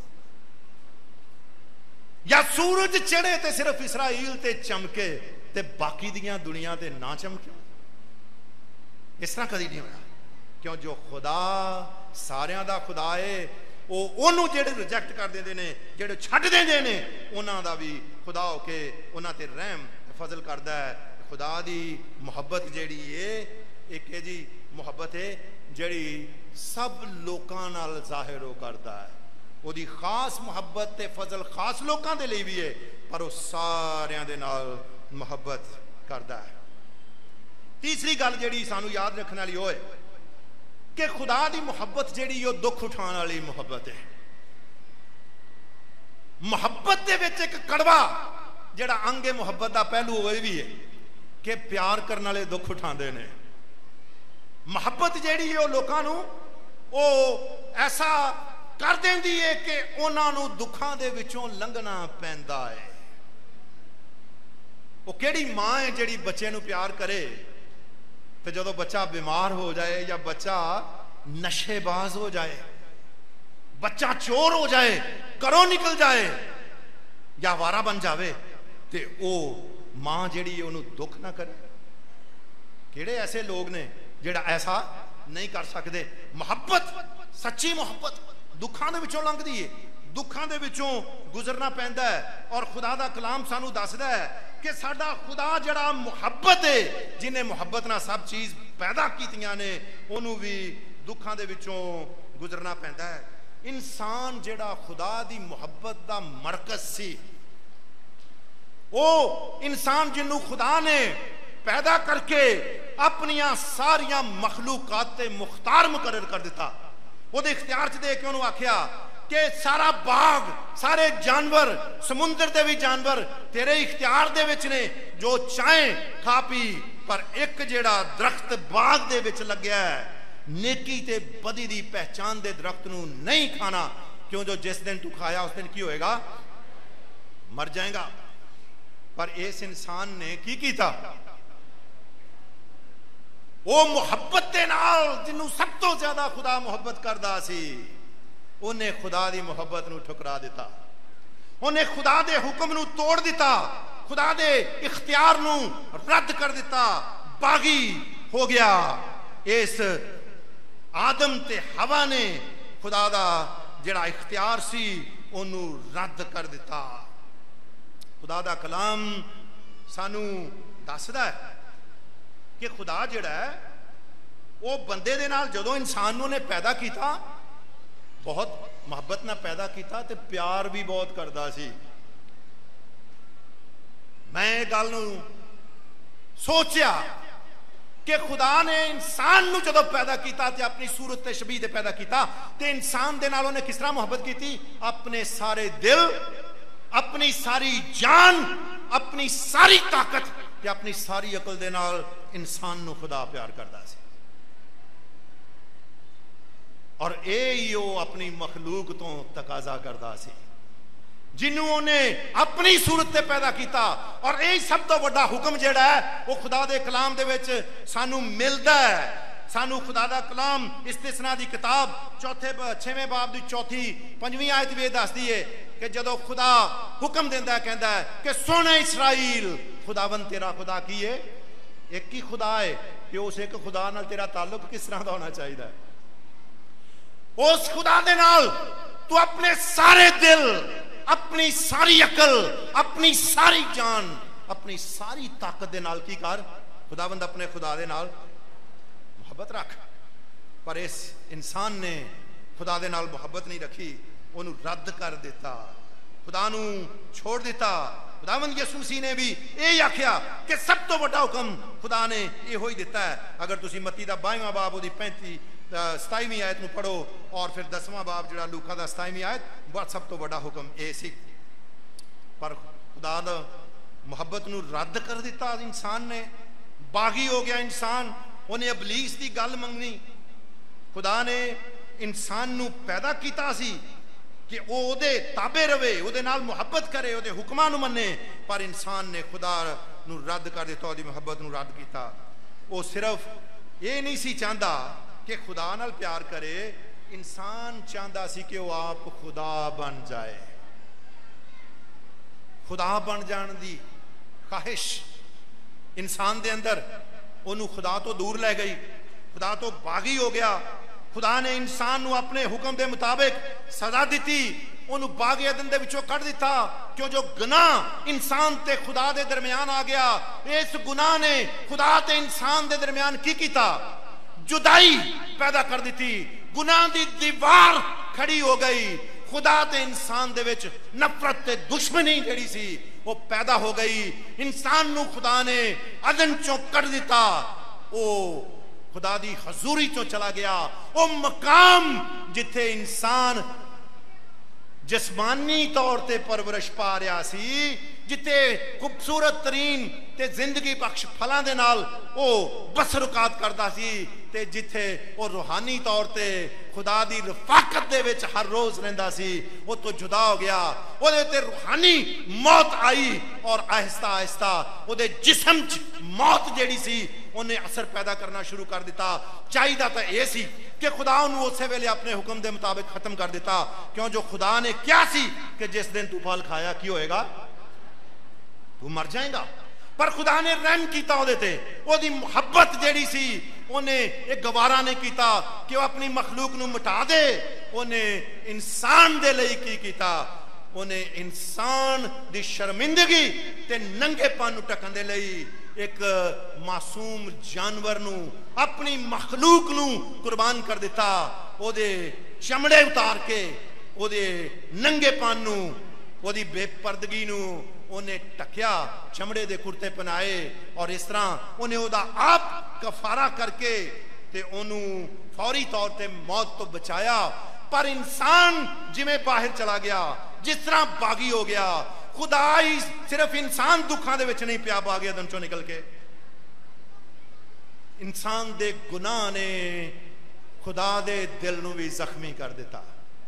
या सूरज चढ़े ते सिर्फ इसराइल ते चमके ते बाकी दियां दुनिया ते ना चमके। इस तरह कदी नहीं होया, क्यों जो खुदा ਸਾਰਿਆਂ ਦਾ ਖੁਦਾ ਹੈ। ਉਹ ਉਹਨੂੰ ਜਿਹੜੇ ਰਿਜੈਕਟ ਕਰ ਦਿੰਦੇ ਨੇ, ਜਿਹੜੇ ਛੱਡ ਦਿੰਦੇ ਨੇ, ਉਹਨਾਂ ਦਾ ਵੀ ਖੁਦਾ ਹੋ ਕੇ ਉਹਨਾਂ ਤੇ ਰਹਿਮ ਫਜ਼ਲ ਕਰਦਾ ਹੈ। ਖੁਦਾ ਦੀ ਮੁਹੱਬਤ ਜਿਹੜੀ ਏ ਇੱਕ ਹੈ ਜੀ ਮੁਹੱਬਤ ਹੈ ਜਿਹੜੀ ਸਭ ਲੋਕਾਂ ਨਾਲ ਜ਼ਾਹਿਰ ਹੋ ਕਰਦਾ ਹੈ। ਉਹਦੀ ਖਾਸ ਮੁਹੱਬਤ ਤੇ ਫਜ਼ਲ ਖਾਸ ਲੋਕਾਂ ਦੇ ਲਈ ਵੀ ਹੈ, ਪਰ ਉਹ ਸਾਰਿਆਂ ਦੇ ਨਾਲ ਮੁਹੱਬਤ ਕਰਦਾ ਹੈ। ਤੀਸਰੀ ਗੱਲ ਜਿਹੜੀ ਸਾਨੂੰ ਯਾਦ ਰੱਖਣ ਵਾਲੀ ਉਹ ਹੈ کہ خدا دی محبت جیڑی وہ دکھ اٹھان والی محبت ہے۔ محبت دے وچ ایک کڑوا جڑا انگ محبت دا پہلو ہوئے بھی ہے کہ پیار کرنے والے دکھ اٹھاندے نے۔ محبت جیڑی ہے وہ لوکاں نوں او ایسا کر دیندی ہے کہ انہاں نوں دکھاں دے وچوں لنگنا پیندا ہے۔ وہ کیڑی ماں ہے جیڑی بچے نوں پیار کرے تو جدو بچہ بیمار ہو جائے یا بچہ نشے باز ہو جائے، بچہ چور ہو جائے، کرو نکل جائے یا وارا بن جاوے، تے او ماں جیڑی انہوں دکھ نہ کرے۔ کیڑے ایسے لوگ نے جیڑا ایسا نہیں کر سکتے؟ محبت، سچی محبت دکھاں دے وچوں لنگ دیئے، دکھاں دے وچوں گزرنا پیندا ہے۔ اور خدا دا کلام سانو دسدا ہے کہ ساڈا خدا جڑا محبت ہے، جنہیں محبت نہ سب چیز پیدا کیتیاں نے، انہوں بھی دکھاں دے وچوں گزرنا پیندا ہے۔ انسان جڑا خدا دی محبت دا مرکز سی، وہ انسان جنوں خدا نے پیدا کر کے اپنیاں ساریاں مخلوقات مختار مقرر کر دیتا، وہ دے اختیار چ دے کے انہوں آکھیا کہ سارا باغ، سارے جانور، سمندر دے بھی جانور تیرے اختیار دے وچ نے، جو چاہیں کھا پی، پر ایک جیڑا درخت باغ دے وچ لگیا ہے، نیکی تے بدی دی پہچان دے درخت نو نہیں کھانا، کیوں جو جس دن تو کھایا اس دن کی ہوئے گا؟ مر جائیں گا۔ پر اس انسان نے کی کیتا؟ وہ محبت دے نال جنوں سب تو زیادہ خدا محبت کردا سی، انہیں خدا دی محبت نو ٹھکرا دیتا، انہیں خدا دے حکم نو توڑ دیتا، خدا دے اختیار نو رد کر دیتا، باغی ہو گیا۔ اس آدم تے حوا نے خدا دا جڑا اختیار سی انہوں رد کر دیتا۔ خدا دا کلام سانو دسدا ہے کہ خدا جڑا ہے وہ بندے دے نال جدوں انسانوں نے پیدا کیتا بہت محبت نہ پیدا کیتا تے پیار بھی بہت کردا سی۔ میں گل نو سوچیا کہ خدا نے انسان نو جدو پیدا کیتا تے اپنی صورت تے شبیہ دے پیدا کیتا تے انسان دے نال انہیں کس طرح محبت کیتی؟ اپنے سارے دل، اپنی ساری جان، اپنی ساری طاقت تے اپنی ساری عقل دے نال انسان نو خدا پیار کردا سی۔ اور اے ہی وہ اپنی مخلوق تو تقاضا کردا سی جنہوں نے اپنی صورت تے پیدا کیتا۔ اور اے سب تو بڑا حکم جیڑا ہے وہ خدا دے کلام دے وچ سانو ملدا ہے۔ سانو خدا دا کلام استثناء دی کتاب چوتھے چھویں باب دی چوتھی پنجویں آیت وچ دسدی ہے کہ جدو خدا حکم دیندا ہے کہندا ہے کہ سن اسرائیل خداوند تیرا خدا کی ہے، ایک ہی خدا ہے، کہ اس ایک خدا نال تیرا تعلق کس طرح دا ہونا چاہیے؟ اس خدا دے نال تو اپنے سارے دل، اپنی ساری عقل، اپنی ساری جان، اپنی ساری طاقت دے نال کی کر؟ خداوند اپنے خدا دے نال محبت رکھ۔ پر اس انسان نے خدا دے نال محبت نہیں رکھی، انہوں رد کر دیتا، خدا نو چھوڑ دیتا۔ خداوند یسوع مسیح نے بھی یہ آکھیا کہ سب تو بڑا حکم خدا نے یہ ہوئی دیتا ہے۔ اگر تسی متی دا بائیواں باب دی پینتی ستائیویں آیت نو پڑھو اور پھر دسواں باب جڑا لوکا دا ستائیویں آیت، بہت سب تو بڑا حکم اے سی۔ پر خدا دا محبت نو رد کر دیتا انسان نے، باغی ہو گیا انسان، انہیں ابلیس دی گل منگنی۔ خدا نے انسان نو پیدا کیتا سی کہ او دے تابع رہے، او دے نال محبت کرے، او دے حکماں نو منے، پر انسان نے خدا نو رد کر دیتا، او دی محبت نو رد کیتا۔ وہ صرف یہ نہیں سی چاہتا کہ خدا نال پیار کرے، انسان چاہتا سی کہ وہ آپ خدا بن جائے۔ خدا بن جان دی خواہش انسان دے اندر انہوں خدا تو دور لے گئی، خدا تو باغی ہو گیا، خدا نے انسان نو اپنے حکم دے مطابق سزا دیتی انہوں باغ عدن دے وچوں کٹ دیتا کیوں جو گناہ انسان تے خدا دے درمیان آ گیا اس گناہ نے خدا تے انسان دے درمیان کی کیتا جدائی پیدا کر دیتی گناہ دی دیوار کھڑی ہو گئی خدا تے انسان دے وچ نفرت تے دشمنی جڑی سی وہ پیدا ہو گئی انسان نو خدا نے عدن چوں کٹ دیتا او خدا دی حضوری چوں چلا گیا او مقام جتھے انسان جسمانی طور تے پرورش پا رہا سی جتے خوبصورت ترین تے زندگی بخش پھلاں دے نال او بسرکات کردا سی تے جتھے او روحانی طور تے خدا دی رفاقت دے وچ ہر روز رہندا سی وہ تو جدا ہو گیا او دے تے روحانی موت آئی اور آہستہ آہستہ او دے جسم چ موت جیڑی سی انہیں اثر پیدا کرنا شروع کر دیتا چاہیدہ تا یہ سی کہ خدا انہوں اسے ویلے اپنے حکم دے مطابق ختم کر دیتا کیوں جو خدا نے کیا سی کہ جس دن تو پھل کھایا کی ہوئے گا تو مر جائیں گا پر خدا نے رحم کیتا ہو دیتے وہ دی محبت جیڑی سی انہیں ایک گوارا نہیں کیتا کہ وہ اپنی مخلوق نو مٹا دے انہیں انسان دے لئی کی کیتا انہیں انسان دی شرمندگی تے ننگے پانو ٹکن دے لئی ایک معصوم جانور نو اپنی مخلوق نو قربان کر دیتا او دے چمڑے اتار کے او دے ننگے پان نو او دی بے پردگی نو انہیں ٹکیا چمڑے دے کرتے پنائے اور اس طرح انہیں او دا آپ کفارہ کر کے تے انہوں فوری طور تے موت تو بچایا پر انسان جی میں باہر چلا گیا جس طرح باغی ہو گیا خدا ہی صرف انسان دکھاں دے وچ نہیں پیا باغ عدن چوں نکل کے انسان دے گناہ نے خدا دے دل نو بھی زخمی کر دیتا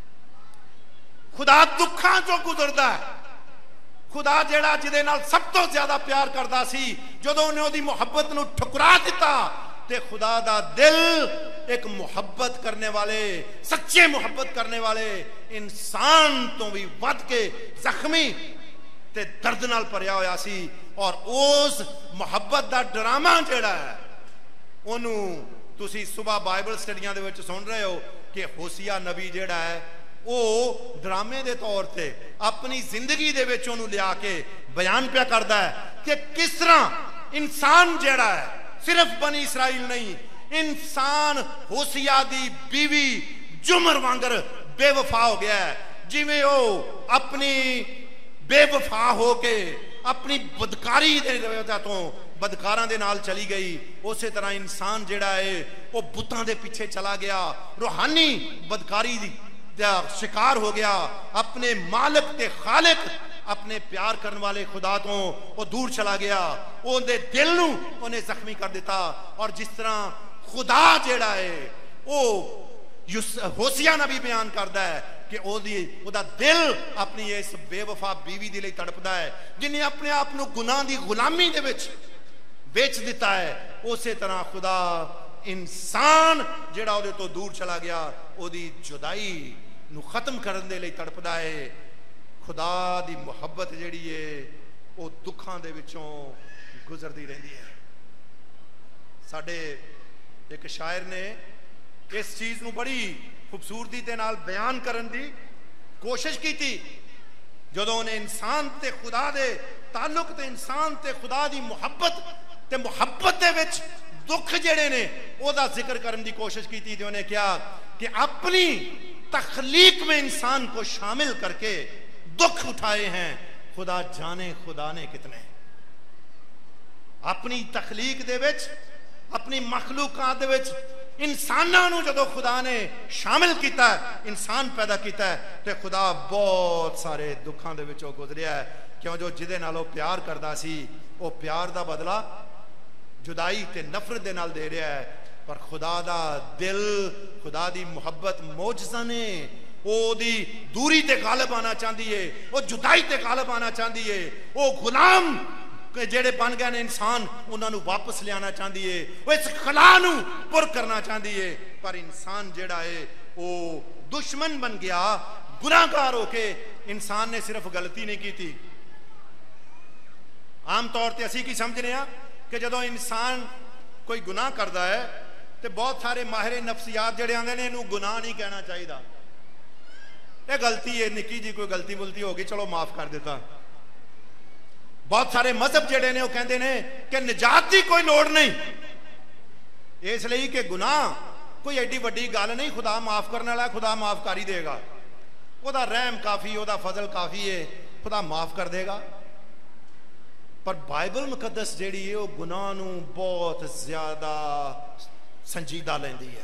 خدا دکھاں چوں گزردا ہے خدا جیڑا جدے نال سب تو زیادہ پیار کردا سی جدوں انہیں دی محبت نو ٹھکرا دیتا تے خدا دا دل ایک محبت کرنے والے سچے محبت کرنے والے انسان تو بھی ود کے زخمی تے درد نال پریا ہویا سی اور اس محبت دا ڈرامہ جیڑا ہے انہوں تسی صبح بائبل سٹڈیاں دے وچ سن رہے ہو کہ ہوسیہ نبی جیڑا ہے او ڈرامے دے طور تے اپنی زندگی دے وچ انہوں لیا کے بیان پیا کردا ہے کہ کس طرح انسان جیڑا ہے صرف بنی اسرائیل نہیں انسان ہوسیہ دی بیوی جمر وانگر بے وفا ہو گیا ہے جی میں او اپنی بے وفا ہو کے اپنی بدکاری دے وجہ تو بدکاراں دے نال چلی گئی اسی طرح انسان جڑا ہے وہ بتاں دے پیچھے چلا گیا روحانی بدکاری دا شکار ہو گیا اپنے مالک تے خالق اپنے پیار کرنے والے خدا تو وہ دور چلا گیا اون دے دل نو انہیں زخمی کر دیتا اور جس طرح خدا جڑا ہے وہ ہوسیہ نبی بیان کردا ہے کہ او دی او دا دل اپنی اس بے وفا بیوی دے لئی تڑپدا ہے جنہیں اپنے آپ نو گناہ دی غلامی دے وچ بیچ دیتا ہے اسی طرح خدا انسان جڑا او دے تو دور چلا گیا او دی جدائی نو ختم کرن دے لئی تڑپدا ہے خدا دی محبت جڑی ہے او دکھاں دے وچوں گزردی رہندی ہے ساڈے ایک شاعر نے اس چیز نو بڑی خوبصورتی دے نال بیان کرن دی کوشش کی تھی جدوں انہیں انسان تے خدا دے تعلق تے انسان تے خدا دی محبت تے محبت دے وچ دکھ جڑے نے او دا ذکر کرن دی کوشش کی تھی تے انہیں کیا کہ اپنی تخلیق میں انسان کو شامل کر کے دکھ اٹھائے ہیں خدا جانے خدا نے کتنے اپنی تخلیق دے وچ اپنی مخلوقات دے وچ انساناں نو جدو خدا نے شامل کیتا ہے انسان پیدا کیتا ہے تے خدا بہت سارے دکھاں دے وچوں گزریا ہے کیوں جو جدے نالوں پیار کردا سی او پیار دا بدلہ جدائی تے نفرت دے نال دے رہا ہے پر خدا دا دل خدا دی محبت معجزہ نے او دی دوری تے غالب آنا چاہتی ہے او جدائی تے غالب آنا چاہتی ہے او غلام کہ جڑے بن گئے نے انسان انہاں نو واپس لے آنا چاہتی ہے وہ اس خلا نو پر کرنا چاہتی ہے پر انسان جڑا ہے وہ دشمن بن گیا گناہگار ہو کے انسان نے صرف غلطی نہیں کی تھی عام طور تے اسی کی سمجھ رہے ہیں کہ جدو انسان کوئی گناہ کردا ہے ਤੇ ਬਹੁਤ ਸਾਰੇ ਮਾਹਿਰ ਨਫਸੀਆਤ ਜਿਹੜੇ ਆਂਦੇ ਨੇ ਇਹਨੂੰ ਗੁਨਾਹ ਨਹੀਂ ਕਹਿਣਾ ਚਾਹੀਦਾ, ਇਹ ਗਲਤੀ ਹੈ, ਨਿੱਕੀ ਜੀ ਕੋਈ ਗਲਤੀ ਬੁਲਤੀ ਹੋ ਗਈ ਚਲੋ ਮਾਫ ਕਰ ਦਿੱਤਾ। ਬਹੁਤ ਸਾਰੇ ਮਜ਼ਹਬ ਜਿਹੜੇ ਨੇ ਉਹ ਕਹਿੰਦੇ ਨੇ ਕਿ ਨਜਾਤ ਦੀ ਕੋਈ ਲੋੜ ਨਹੀਂ, ਇਸ ਲਈ ਕਿ ਗੁਨਾਹ ਕੋਈ ਐਡੀ ਵੱਡੀ ਗੱਲ ਨਹੀਂ, ਖੁਦਾ ਮਾਫ ਕਰਨ ਵਾਲਾ, ਖੁਦਾ ਮਾਫ ਕਰ ਹੀ ਦੇਗਾ, ਉਹਦਾ ਰਹਿਮ ਕਾਫੀ, ਉਹਦਾ ਫਜ਼ਲ ਕਾਫੀ ਹੈ, ਖੁਦਾ ਮਾਫ ਕਰ ਦੇਗਾ। ਪਰ ਬਾਈਬਲ ਮੁਕੱਦਸ ਜਿਹੜੀ ਹੈ ਉਹ ਗੁਨਾਹ ਨੂੰ ਬਹੁਤ ਜ਼ਿਆਦਾ ਸੰਜੀਦਾ ਲੈਂਦੀ ਹੈ।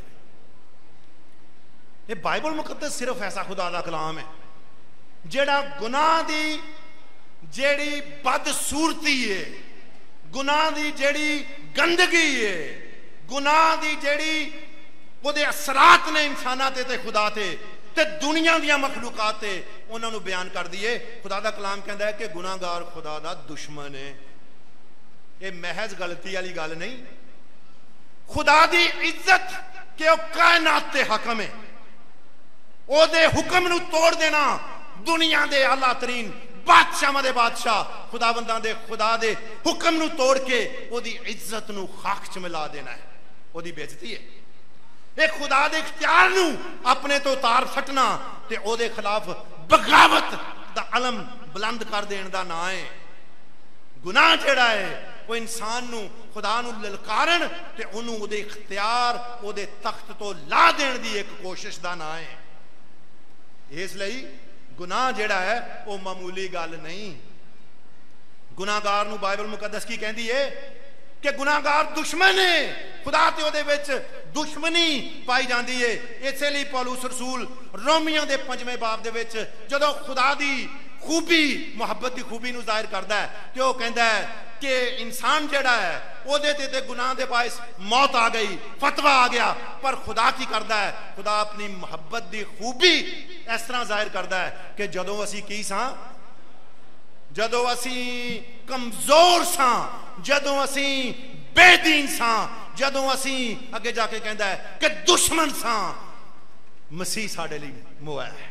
ਇਹ ਬਾਈਬਲ ਮੁਕੱਦਸ ਸਿਰਫ ਐਸਾ ਖੁਦਾ ਦਾ ਕਲਾਮ ਹੈ ਜਿਹੜਾ ਗੁਨਾਹ ਦੀ ਜਿਹੜੀ ਬਦਸੂਰਤੀ ਹੈ, ਗੁਨਾਹ ਦੀ ਜਿਹੜੀ ਗੰਦਗੀ ਹੈ, ਗੁਨਾਹ ਦੀ ਜਿਹੜੀ ਉਹਦੇ ਅਸਰਾਤ ਨੇ ਇਨਸਾਨਾਂ ਤੇ ਤੇ ਖੁਦਾ ਤੇ ਤੇ ਦੁਨੀਆ ਦੀਆਂ ਮਖਲੂਕਾਤ ਤੇ, ਉਹਨਾਂ ਨੂੰ ਬਿਆਨ ਕਰ ਦਈਏ। ਖੁਦਾ ਦਾ ਕਲਾਮ ਕਹਿੰਦਾ ਹੈ ਕਿ ਗੁਨਾਹਗਾਰ ਖੁਦਾ ਦਾ ਦੁਸ਼ਮਣ ਹੈ। ਇਹ ਮਹਿਜ਼ ਗਲਤੀ ਵਾਲੀ ਗੱਲ ਨਹੀਂ, ਖੁਦਾ ਦੀ ਇੱਜ਼ਤ ਕਿ ਉਹ ਕਾਇਨਾਤ ਤੇ ਹਾਕਮ ਹੈ, ਉਹਦੇ ਹੁਕਮ ਨੂੰ ਤੋੜ ਦੇਣਾ, ਦੁਨੀਆ ਦੇ ਆਲਾ ਤਰੀਨ ਬਾਦਸ਼ਾਹਾਂ ਦੇ ਬਾਦਸ਼ਾਹ ਖੁਦਾਵੰਦਾਂ ਦੇ ਖੁਦਾ ਦੇ ਹੁਕਮ ਨੂੰ ਤੋੜ ਕੇ ਉਹਦੀ ਇੱਜ਼ਤ ਨੂੰ ਖਾਕ ਚ ਮਿਲਾ ਦੇਣਾ ਹੈ, ਉਹਦੀ ਬੇਇੱਜ਼ਤੀ ਹੈ। ਇਹ ਖੁਦਾ ਦੇ ਇਖਤਿਆਰ ਨੂੰ ਆਪਣੇ ਤੋਂ ਉਤਾਰ ਸੱਟਣਾ ਤੇ ਉਹਦੇ ਖਿਲਾਫ ਬਗਾਵਤ ਦਾ ਅਲਮ ਬੁਲੰਦ ਕਰ ਦੇਣ ਦਾ ਨਾਂ ਹੈ। ਗੁਨਾਹ ਜਿਹੜਾ ਹੈ ਉਹ ਇਨਸਾਨ ਨੂੰ ਖੁਦਾ ਨੂੰ ਲਲਕਾਰਨ ਤੇ ਉਹਨੂੰ ਉਹਦੇ ਇਖਤਿਆਰ, ਉਹਦੇ ਤਖਤ ਤੋਂ ਲਾ ਦੇਣ ਦੀ ਇੱਕ ਕੋਸ਼ਿਸ਼ ਦਾ ਨਾਂ ਹੈ। ਇਸ ਲਈ ਗੁਨਾਹ ਜਿਹੜਾ ਹੈ ਉਹ ਮਾਮੂਲੀ ਗੱਲ ਨਹੀਂ। ਗੁਨਾਹਗਾਰ ਨੂੰ ਬਾਈਬਲ ਮੁਕੱਦਸ ਕੀ ਕਹਿੰਦੀ ਹੈ ਕਿ ਗੁਨਾਹਗਾਰ ਦੁਸ਼ਮਣ ਹੈ, ਖੁਦਾ ਤੇ ਉਹਦੇ ਵਿੱਚ ਦੁਸ਼ਮਣੀ ਪਾਈ ਜਾਂਦੀ ਹੈ। ਇਸੇ ਲਈ ਪੌਲੁਸ ਰਸੂਲ ਰੋਮੀਓ ਦੇ ਪੰਜਵੇਂ ਬਾਬ ਦੇ ਵਿੱਚ ਜਦੋਂ ਖੁਦਾ ਦੀ ਖੂਬੀ, ਮੁਹੱਬਤ ਦੀ ਖੂਬੀ ਨੂੰ ਜ਼ਾਹਿਰ ਕਰਦਾ ਹੈ ਤੇ ਉਹ ਕਹਿੰਦਾ ਹੈ ਕਿ ਇਨਸਾਨ ਜਿਹੜਾ ਹੈ ਉਹਦੇ ਤੇ ਤੇ ਗੁਨਾਹ ਦੇ ਬਾਇਸ ਮੌਤ ਆ ਗਈ, ਫਤਵਾ ਆ ਗਿਆ, ਪਰ ਖੁਦਾ ਕੀ ਕਰਦਾ ਹੈ? ਖੁਦਾ ਆਪਣੀ ਮੁਹੱਬਤ ਦੀ ਖੂਬੀ ਇਸ ਤਰ੍ਹਾਂ ਜ਼ਾਹਿਰ ਕਰਦਾ ਹੈ ਕਿ ਜਦੋਂ ਅਸੀਂ ਕੀ ਸਾਂ, ਜਦੋਂ ਅਸੀਂ ਕਮਜ਼ੋਰ ਸਾਂ, ਜਦੋਂ ਅਸੀਂ ਬੇਦੀਨ ਸਾਂ, ਜਦੋਂ ਅਸੀਂ ਅੱਗੇ ਜਾ ਕੇ ਕਹਿੰਦਾ ਹੈ ਕਿ ਦੁਸ਼ਮਣ ਸਾਂ, ਮਸੀਹ ਸਾਡੇ ਲਈ ਮੁਆ ਹੈ।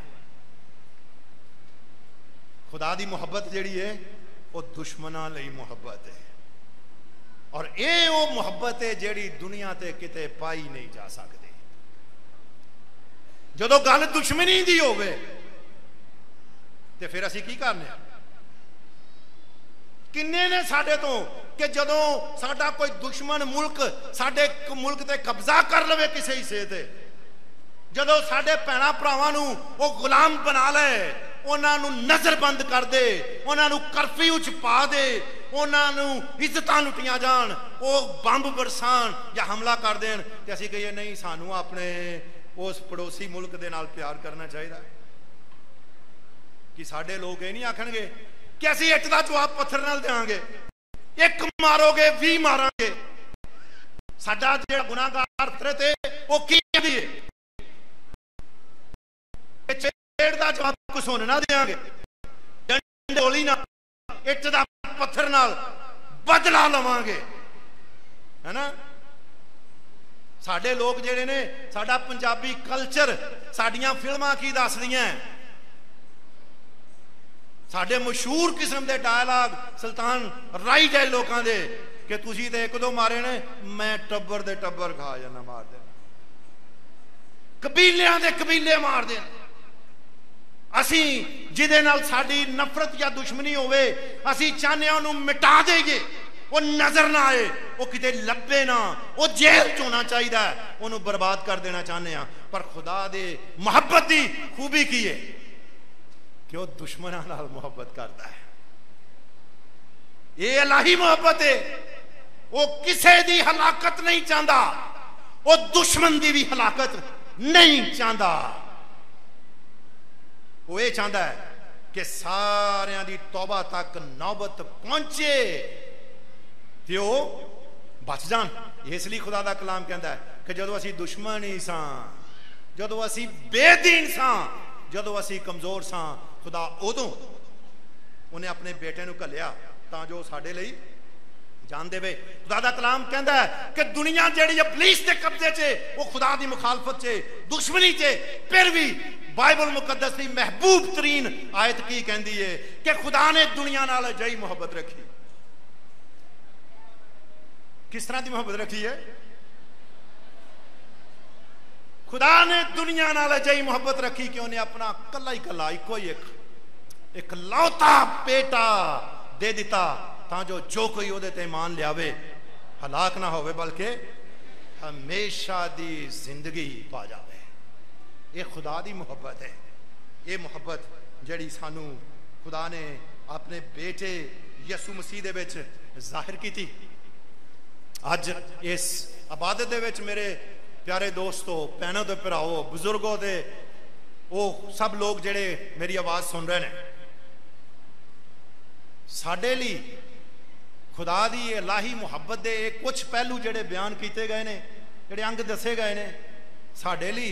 ਖੁਦਾ ਦੀ ਮੁਹੱਬਤ ਜਿਹੜੀ ਹੈ ਉਹ ਦੁਸ਼ਮਣਾਂ ਲਈ ਮੁਹੱਬਤ ਹੈ, ਔਰ ਇਹ ਉਹ ਮੁਹੱਬਤ ਹੈ ਜਿਹੜੀ ਦੁਨੀਆ ਤੇ ਕਿਤੇ ਪਾਈ ਨਹੀਂ ਜਾ ਸਕਦੀ। ਜਦੋਂ ਗੱਲ ਦੁਸ਼ਮਣੀ ਦੀ ਹੋਵੇ ਤੇ ਫਿਰ ਅਸੀਂ ਕੀ ਕਰਨੇ? ਕਿੰਨੇ ਨੇ ਸਾਡੇ ਤੋਂ ਕਿ ਜਦੋਂ ਸਾਡਾ ਕੋਈ ਦੁਸ਼ਮਣ ਮੁਲਕ ਸਾਡੇ ਮੁਲਕ ਤੇ ਕਬਜ਼ਾ ਕਰ ਲਵੇ ਕਿਸੇ ਹਿੱਸੇ ਤੇ, ਜਦੋਂ ਸਾਡੇ ਭੈਣਾਂ ਭਰਾਵਾਂ ਨੂੰ ਉਹ ਗੁਲਾਮ ਬਣਾ ਲਏ, ਉਹਨਾਂ ਨੂੰ ਨਜ਼ਰਬੰਦ ਕਰ ਦੇ, ਉਹਨਾਂ ਨੂੰ ਕਰਫਿਊ ਚ ਪਾ ਦੇ, ਉਹਨਾਂ ਨੂੰ ਇੱਜ਼ਤਾਂ ਲੁੱਟੀਆਂ ਜਾਣ, ਉਹ ਬੰਬ ਬਰਸਾਣ ਜਾਂ ਹਮਲਾ ਕਰ ਦੇਣ, ਤੇ ਅਸੀਂ ਕਹੀਏ ਨਹੀਂ, ਸਾਨੂੰ ਆਪਣੇ ਉਸ ਪੜੋਸੀ ਮੁਲਕ ਦੇ ਨਾਲ ਪਿਆਰ ਕਰਨਾ ਚਾਹੀਦਾ। ਕਿ ਸਾਡੇ ਲੋਕ ਇਹ ਨਹੀਂ ਆਖਣਗੇ ਕਿ ਅਸੀਂ ਇੱਟ ਦਾ ਜਵਾਬ ਪੱਥਰ ਨਾਲ ਦੇਵਾਂਗੇ, ਇੱਕ ਮਾਰੋਗੇ ਵੀਹ ਮਾਰਾਂਗੇ। ਸਾਡਾ ਜਿਹੜਾ ਗੁਨਾਹਗਾਰ ਫਿਤਰਤ ਹੈ ਉਹ ਕੀ ਕਹਿੰਦੀ ਹੈ? ਚੇੜ ਦਾ ਜਵਾਬ ਘਸੁੰਨ ਨਾ ਦੇਵਾਂਗੇ, ਡੰਡੋਲੀ ਨਾਲ, ਇੱਟ ਦਾ ਪੱਥਰ ਨਾਲ ਬਦਲਾ ਲਵਾਂਗੇ, ਹੈ ਨਾ। ਸਾਡੇ ਲੋਕ ਜਿਹੜੇ ਨੇ, ਸਾਡਾ ਪੰਜਾਬੀ ਕਲਚਰ, ਸਾਡੀਆਂ ਫਿਲਮਾਂ ਕੀ ਦੱਸਦੀਆਂ, ਸਾਡੇ ਮਸ਼ਹੂਰ ਕਿਸਮ ਦੇ ਡਾਇਲਾਗ ਸੁਲਤਾਨ ਰਾਈ ਜਾਏ ਲੋਕਾਂ ਦੇ ਕਿ ਤੁਸੀਂ ਤੇ ਇੱਕ ਦੋ ਮਾਰੇ ਨੇ, ਮੈਂ ਟੱਬਰ ਦੇ ਟੱਬਰ ਖਾ ਜਾਣਾ, ਮਾਰ ਦੇਣਾ, ਕਬੀਲਿਆਂ ਦੇ ਕਬੀਲੇ ਮਾਰ ਦੇਣਾ। ਅਸੀਂ ਜਿਹਦੇ ਨਾਲ ਸਾਡੀ ਨਫ਼ਰਤ ਜਾਂ ਦੁਸ਼ਮਣੀ ਹੋਵੇ, ਅਸੀਂ ਚਾਹੁੰਦੇ ਹਾਂ ਉਹਨੂੰ ਮਿਟਾ ਦੇਈਏ, ਉਹ ਨਜ਼ਰ ਨਾ ਆਏ, ਉਹ ਕਿਤੇ ਲੱਭੇ ਨਾ, ਉਹ ਜੇਲ੍ਹ ਚ ਹੋਣਾ ਚਾਹੀਦਾ, ਉਹਨੂੰ ਬਰਬਾਦ ਕਰ ਦੇਣਾ ਚਾਹੁੰਦੇ ਹਾਂ। ਪਰ ਖੁਦਾ ਦੇ ਮੁਹੱਬਤ ਦੀ ਖੂਬੀ ਕੀ ਹੈ ਕਿ ਉਹ ਦੁਸ਼ਮਣਾਂ ਨਾਲ ਮੁਹੱਬਤ ਕਰਦਾ ਹੈ। ਇਹ ਇਲਾਹੀ ਮੁਹੱਬਤ ਹੈ, ਉਹ ਕਿਸੇ ਦੀ ਹਲਾਕਤ ਨਹੀਂ ਚਾਹੁੰਦਾ, ਉਹ ਦੁਸ਼ਮਣ ਦੀ ਵੀ ਹਲਾਕਤ ਨਹੀਂ ਚਾਹੁੰਦਾ। ਉਹ ਇਹ ਚਾਹੁੰਦਾ ਹੈ ਕਿ ਸਾਰਿਆਂ ਦੀ ਤੌਬਾ ਤੱਕ ਨੌਬਤ ਪਹੁੰਚੇ ਤੇ ਉਹ ਬਚ ਜਾਣ। ਇਸ ਲਈ ਖੁਦਾ ਦਾ ਕਲਾਮ ਕਹਿੰਦਾ ਹੈ ਕਿ ਜਦੋਂ ਅਸੀਂ ਦੁਸ਼ਮਣ ਹੀ ਸਾਂ, ਜਦੋਂ ਅਸੀਂ ਬੇਦੀਨ ਸਾਂ, ਜਦੋਂ ਅਸੀਂ ਕਮਜ਼ੋਰ ਸਾਂ, ਖੁਦਾ ਉਦੋਂ ਉਹਨੇ ਆਪਣੇ ਬੇਟੇ ਨੂੰ ਘੱਲਿਆ ਤਾਂ ਜੋ ਸਾਡੇ ਲਈ ਜਾਨ ਦੇਵੇ। ਖੁਦਾ ਦਾ ਕਲਾਮ ਕਹਿੰਦਾ ਹੈ ਕਿ ਦੁਨੀਆ ਜਿਹੜੀ ਇਬਲੀਸ ਦੇ ਕਬਜ਼ੇ 'ਚ, ਉਹ ਖੁਦਾ ਦੀ ਮੁਖਾਲਫਤ 'ਚ, ਦੁਸ਼ਮਣੀ 'ਚ, ਫਿਰ ਵੀ ਬਾਈਬਲ ਮੁਕੱਦਸ ਦੀ ਮਹਿਬੂਬ ਤਰੀਨ ਆਇਤ ਕੀ ਕਹਿੰਦੀ ਹੈ ਕਿ ਖੁਦਾ ਨੇ ਦੁਨੀਆ ਨਾਲ ਅਜਿਹੀ ਮੁਹੱਬਤ ਰੱਖੀ। ਕਿਸ ਤਰ੍ਹਾਂ ਦੀ ਮੁਹੱਬਤ ਰੱਖੀ ਹੈ? खुदा ने दुनिया नाल अजई मुहब्बत रखी कि उन्हें अपना कला ही कला इको ही एक एक लौता बेटा दे दिता तां जो जो कोई उहदे ते ईमान लियावे हलाक ना होवे बल्कि हमेशा दी जिंदगी पा जावे। ये खुदा दी मुहब्बत है। ये मुहब्बत जड़ी सानू खुदा ने अपने बेटे यसू मसीह दे विच जाहिर की थी। अज इस इबादत दे विच मेरे प्यारे दोस्तों, भैनों ते भराओ, बुजुर्गों दे वो सब लोग जेड़े मेरी आवाज सुन रहे हैं, साडे लई खुदा दी इलाही मुहब्बत दे कुछ पहलू जेड़े बयान किए गए ने, जेड़े अंग दसे गए ने, साडे लई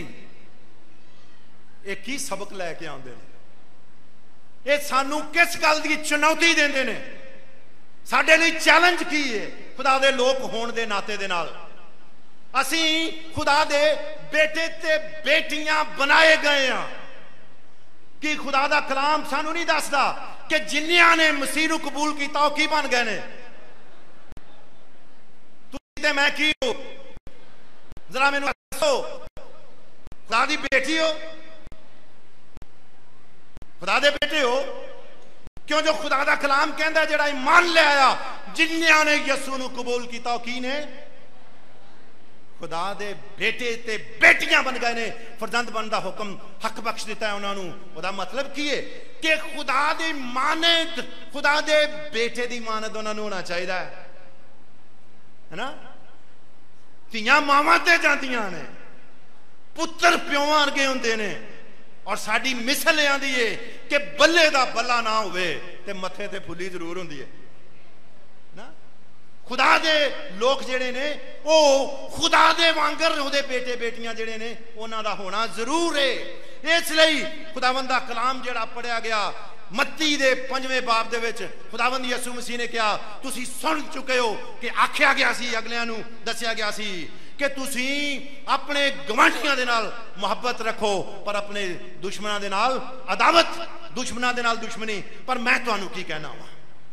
एक ही सबक लैके आउंदे ने। ये सानू किस गल दी चुनौती देंदे ने, साडे लई चैलेंज की है खुदा दे लोक होण दे नाते दे नाल। असी खुदा दे बेटे ते बेटियां बनाए गए हैं कि खुदा दा कलाम सानू नहीं दसदा कि जिन्नियां ने मसीह नू कबूल किया वो की बन गए ने। तुसीं ते मैं की हो, जरा मैनू दसो, खुदा दी बेटी हो, खुदा दे बेटे हो? क्यों जो खुदा दा कलाम कहंदा जेड़ा ईमान ले आया, जिन्नियां ने यसू नू कबूल किया की ने खुदा दे बेटे ते बेटियां बन गए ने। फरजंद बनने का हुक्म हक बख्श दिता है उन्होंने। उसका मतलब की है कि खुदा दी मानद, खुदा दे बेटे दी मानद उन्होंने होना चाहिए है ना। धीयां मावां ते जांदियां ने, पुत्र प्यों वर्गे हुंदे ने, और साडी मिसल आंदी है कि बल्ले दा बल्ला ना होवे ते मथे ते फुली जरूर हुंदी है ना। खुदा दे लोग जेड़े ने वो खुदा दे वांगर उहदे बेटे बेटियां जेड़े ने उन्हां दा होना जरूर है। इसलिए खुदावंद दा कलाम जेड़ा पढ़िया गया मत्ती दे पंजवें बाब दे विच खुदावंद यसू मसीह ने कहा, तुसी सुन चुके हो कि आख्या गया सी, अगलियां नू दस्सिया गया सी कि तुसी अपने गवांढियां दे नाल मुहब्बत रखो पर अपने दुश्मनां दे नाल अदावत, दुश्मनां दे नाल दुश्मनी। पर मैं तुहानू की कहना वा,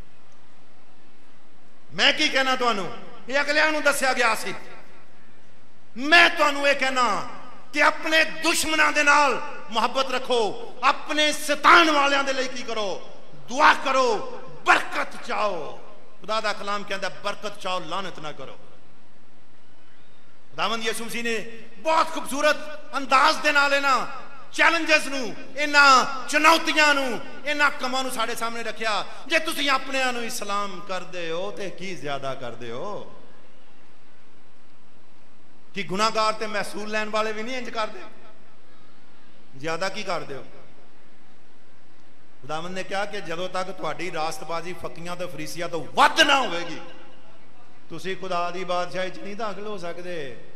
मैं की कहना तुहानू, ये अगलियां नू दस्सिया गया सी। मैं तुहानू ये कहना कि अपने दुश्मनां दे नाल मुहब्बत रखो, अपने सतान वालियां दे लई की करो, दुआ करो, बरकत चाहो। खुदा दा कलाम कहंदा बरकत चाहो, लानत ना करो। खुदावंद यसू मसीह ने बहुत खूबसूरत अंदाज दे नाल इन्हां चैलेंजेस नू, इन्हां चुनौतियां नू, इन्हां कमां नू साडे सामने रखिया। जे तुसीं अपनिआं नू इस्लाम करदे हो ते की ज्यादा करदे हो कि गुनाहगार ते महसूल लैण वाले भी नहीं इंज करदे, ज्यादा की करदे हो। खुदावंद ने कहा कि जदों तक तुहाडी रास्तबाजी फकीयां ते फरीसियां तो वध ना होवेगी, तुसी खुदा दी बादशाही च नहीं दाखल हो सकते।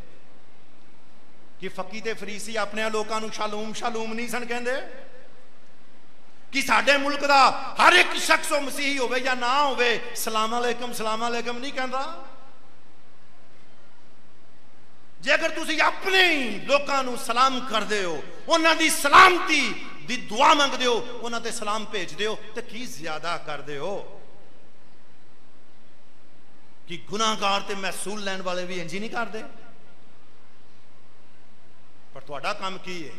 कि फकी ते फरीसी अपने लोगों को शालूम शालूम नहीं सन कहंदे कि साडे मुल्क दा हर एक शख्स ओ मसीही होवे या ना होवे सलाम अलैकुम सलाम अलैकुम नहीं कहंदा। जे अगर तुसी अपने लोगों को सलाम करदे हो, उन्हां दी सलामती दी दुआ मंगदे हो, उन्हां ते सलाम भेजदे हो, ते की ज्यादा करदे हो कि गुनाहगार ते महसूल लैण वाले भी इंज नहीं करते। पर तुहाडा काम की है?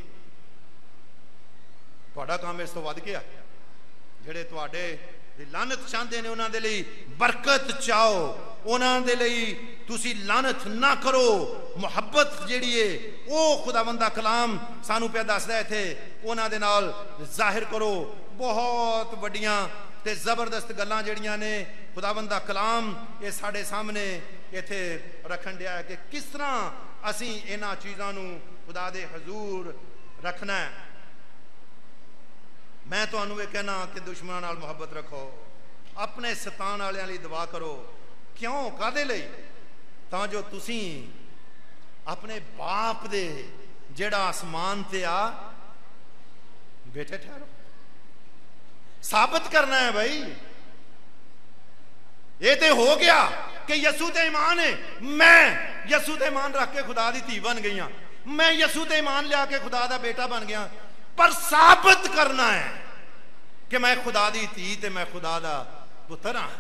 तुहाडा काम इस तो वध के आ, जेड़े तुहाडे लानत चाहते ने उन्हां दे लई बरकत चाहो, उन्हां दे लई तुसी लानत ना करो। मुहब्बत जिहड़ी है वो खुदावंद दा कलाम सानू पे दसदा है, इत्थे उन्हां दे नाल जाहिर करो। बहुत वड्डियां ते जबरदस्त गल्लां जिहड़ियां ने खुदावंद दा कलाम ये साडे सामने इत्थे रखन दिया है कि किस तरह असी इन्हां चीज़ां नू खुदा दे हजूर रखना है। मैं तुहानू ये कहना कि दुश्मनां नाल मुहब्बत रखो, अपने सतान वालियां लई दुआ करो। क्यों? कादे लई? तां जो तुसी अपने बाप दे जेड़ा आसमान ते आ बेटे ठहरो। साबित करना है भाई, ये तो हो गया कि यसू ते ईमान है, मैं यसू ते ईमान रख के खुदा दी धी बन गई, मैं यसू ते ईमान लिया के खुदा दा बेटा बन गया। पर साबित करना है कि मैं खुदा दी धी ते मैं खुदा दा पुत्र हाँ।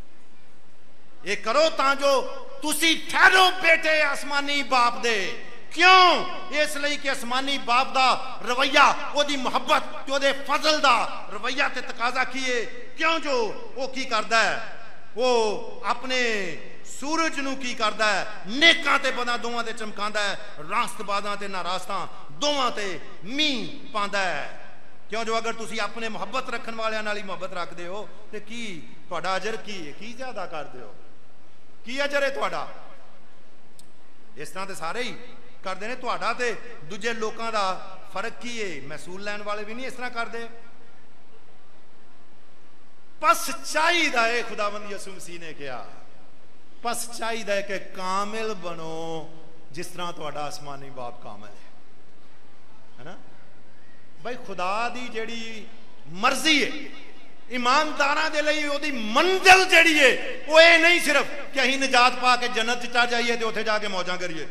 ये करो तां जो तुसी ठहरो बेटे आसमानी बाप दे, क्यों? इसलिए कि आसमानी बाप दा रवैया, ओदी मुहब्बत ते ओदे फजल दा रवैया ते तकाजा किए। क्यों जो वो की करदा है, वो अपने सूरज नू की करदा है, नेकां ते बदां दोवां ते चमकांदा है, रास्तबाजां ते नारास्तां दोवां ते मींह पांदा है। क्यों जो अगर तुसी अपने मुहब्बत रखन वालियां नाल ही मुहब्बत रखदे हो ते की तुहाडा अजर की है, की ज्यादा करदे हो, की अजर है तुहाडा? इस तरह ते सारे ही करते हैं। तुहाडा ते दूजे लोगों का फर्क की है? महसूल लैन वाले भी नहीं इस तरह करते। बस चाहिदा है, खुदावंद यसू मसीह ने कहा, बस चाहिदा है कि कामिल बनो जिस तरह तुहाडा आसमानी बाप कामिल है, है ना भाई? खुदा दी जेड़ी मर्जी है ईमानदारां दे लई ओदी मंजिल जेड़ी है वो ये नहीं सिर्फ कि असीं निजात पा के जन्नत च जाइए ते उत्थे जाके मौजां करिए,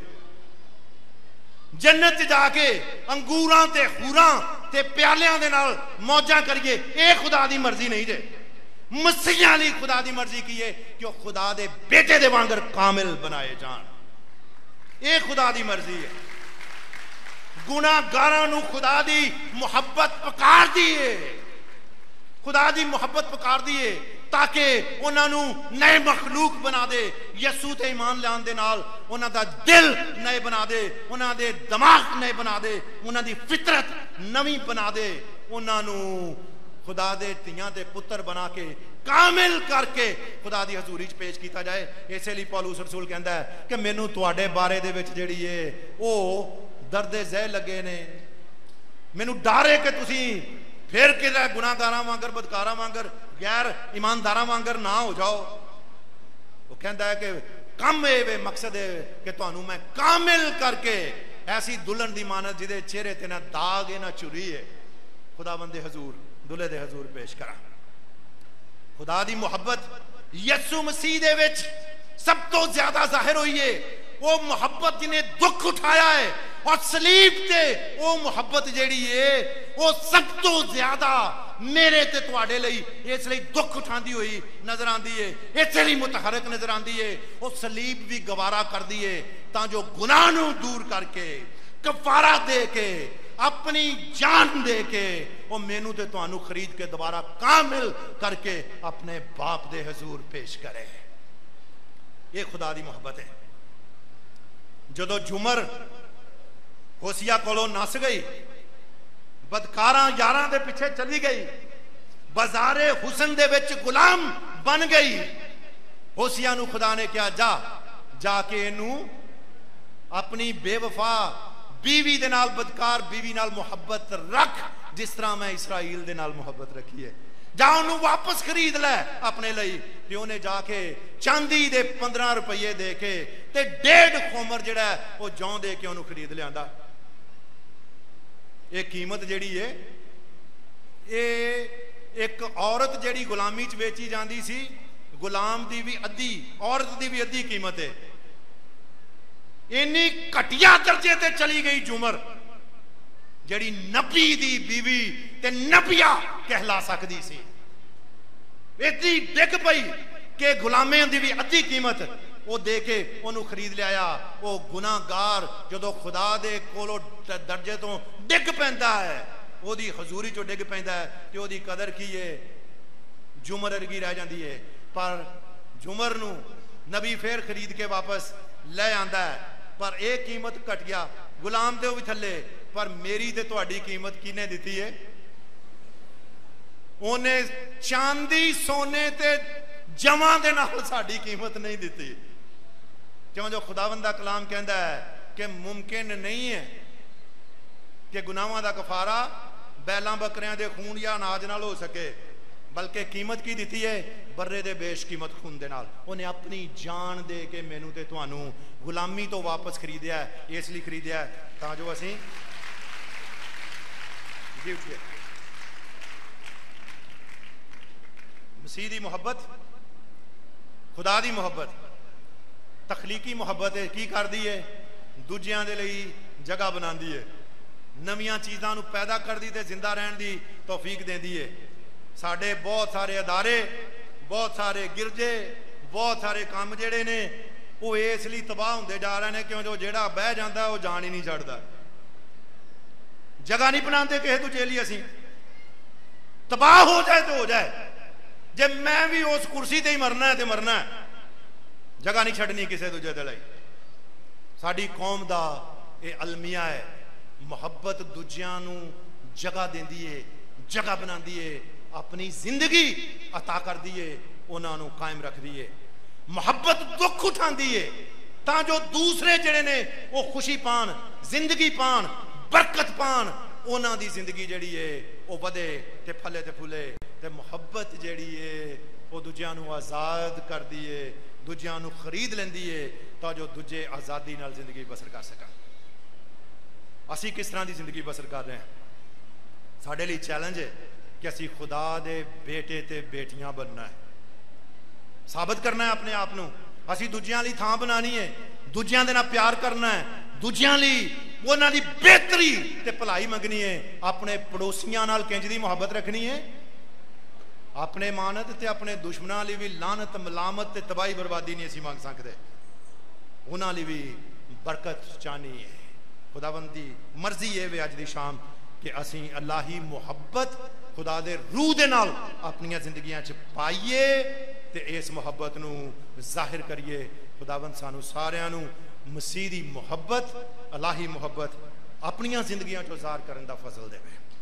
जन्नत च जाके अंगूरां ते खूरां ते प्यालियां दे नाल मौजां करिए। ये खुदा दी मर्जी नहीं जे। मसीहां लई खुदा दी मर्जी की है कि वो खुदा दे बेटे दे वांगर कामिल बनाए जान। ये खुदा दी मर्जी है। गुनाहगारां नूं खुदा दी मुहब्बत पकार दी है, खुदा दी मुहब्बत पकार दी है ताकि उन्हां नूं नए मखलूक बना दे। यसू ते ईमान लियान दे नाल उन्हां दा दिल नए बना दे, उन्हां दे दिमाग नए बना दे, उन्हां दी फितरत नवी बना दे, उन्हां नूं खुदा दे धीआं ते पुत्र बना के कामिल करके खुदा दी हजूरी च पेश किया जाए। इसलिए पौलुस रसूल कहंदा है कि मैनू तुहाडे बारे दे विच जिहड़ी है वो दर्दे ज़ह लगे ने, मैनू डर है कि तुसी फिर कि गुनाहगारां वांगर, बदकारां वांगर, गैर ईमानदारां वांगर ना हो जाओ। वो कहता है कि कम ये वे मकसद है कि तुहानू मैं कामिल करके ऐसी दुल्हन दी मानत जिहदे चेहरे ते ना दाग है ना चुरी है, खुदावंद दे हजूर, दुल्हे दे हजूर पेश करा। खुदा दी मुहब्बत यसू मसीह दे विच सब तो ज्यादा जाहिर हुई है। वो मुहब्बत जिन्हें दुख उठाया है और सलीब ते वो मुहब्बत जेड़ी है वो सब तो ज्यादा मेरे ते तुहाडे लई इसलिए दुख उठांदी हुई नजर आंदी है, इसलिए मुतहरक नजर आंदी है। वो सलीब भी गवारा कर दी है तां जो गुनाह नूं दूर करके कफारा दे के अपनी जान दे के वो मैनू ते तुहानू खरीद के दोबारा कामिल करके अपने बाप दे हजूर पेश करे। ये खुदा दी मुहब्बत है। जदों जुमर होसिया कोलों नस गई, बदकारां यारां दे पिछे चली गई, बाजारे हुसन दे विच गुलाम बन गई, होसिया नू खुदा ने कहा जा जाके इनू अपनी बेवफा बीवी दे नाल, बदकार बीवी नाल मुहब्बत रख जिस तरह मैं इसराइल दे नाल मुहब्बत रखी है। जा उन्होंने वापस खरीद लै अपने लिए। ते उन्हें जाके चांदी दे पंद्रह रुपये दे के ते डेढ़ खोमर जिहड़ा वो जौ दे के उन्होंने खरीद लिया। ये कीमत जिहड़ी है ये एक औरत जिहड़ी गुलामी च बेची जाती सी, गुलाम दी भी अद्धी, औरत दी भी अद्धी कीमत है। इन्नी घटिया दर्जे ते चली गई जुमर जिहड़ी नबी दी बीवी ते नबिया कहला सकती सी, इतनी डिग पई कि गुलामें दी भी अद्धी कीमत वो दे के उन्होंने खरीद लिया। वो गुनाहगार जदों खुदा दे कोलों दर्जे तो डिग पैंदा है, ओदी हजूरी चो डिग पैंदा है ते ओदी कदर की है, जुमर अरगी रह जाती है। पर जुमर नू नबी फिर खरीद के वापस ले आंदा है। पर एक कीमत घट गया, गुलाम ते भी थले, पर मेरी ते तुहाडी कीमत किने दिती है? उन्हें चांदी सोने ते जमा दे नाल साडी कीमत नहीं दिती। क्यों जो खुदावंद दा कलाम कहता है कि मुमकिन नहीं है कि गुनाहां दा कफारा बैलां बकरियां दे खून या अनाज नाल हो सके, बल्कि कीमत की दिती है? बर्रे दे बेश कीमत खून दे नाल। उन्हें अपनी जान दे के मैनू ते तुहानू गुलामी तो वापस खरीदिया है। इसलिए खरीदिया है तां जो असीं मसीह दी मुहब्बत, खुदा दी मुहब्बत तखलीकी मुहब्बत है। की करदी है? दूजियां दे लई जगह बनांदी है, नवीं चीज़ां नू पैदा करदी ते जिंदा रहन दी तौफीक देंदी है। साडे बहुत सारे अदारे, बहुत सारे गिरजे, बहुत सारे काम जिहड़े ने وہ اس لیے تباہ ہوندے جا رہے ہیں کیوں جو جیڑا بہ جاندہ وہ جان ہی نہیں چھڑدا. جگہ نہیں بناندے کسے دوجے لئی اسی. تباہ ہو جائے تو ہو جائے. جے میں بھی اس کرسی تے ہی مرنا ہے تے مرنا ہے. جگہ نہیں چھڑنی کسے دوجے دے لئی. ساڈی قوم دا اے المیہ ہے. محبت دوجیاں نو جگہ دیندی ہے, جگہ بناندی ہے, اپنی زندگی عطا کر دیے, انہاں نو قائم رکھ دیے. محبت دکھ اٹھاندی ہے تاں جو دوسرے جڑے نے وہ خوشی پان, زندگی پان, برکت پان. انہاں دی زندگی جڑی ہے وہ ودے تے پھلے تے پھولے. تے محبت جڑی ہے وہ دوجیاں نو آزاد کر دیے, دوجیاں نو خرید لیندی ہے تا جو دوجے آزادی نال زندگی بسر کر سکن. اسی کس طرح دی زندگی بسر کر رہے ہیں؟ ساڈے لیے چیلنج ہے کہ اسی خدا دے بیٹے تے بیٹیاں بننا ہے, ثابت کرنا ہے اپنے آپ نو. اسی دوجیاں لی تھان بنانی ہے, دوجیاں دے نال پیار کرنا ہے, دوجیاں لی انہاں دی بہتری تے بھلائی منگنی ہے. اپنے پڑوسیاں نال کنج دی محبت رکھنی ہے. اپنے مانت تے اپنے دشمناں لی بھی لعنت ملامت تے تباہی بربادی نہیں اسی منگ سکدے. انہاں لی بھی برکت چاہنی ہے. خداوند دی مرضی ہے وے اج دی شام کہ اسی الہی محبت خدا دے روح دے نال اپنی زندگیاں چ پائیے تے اس محبت نو ظاہر کریے. خداوند سانو ساریاں نو مسیح دی محبت, الہی محبت اپنی زندگیاں چ ظاہر کرن دا فضل دے.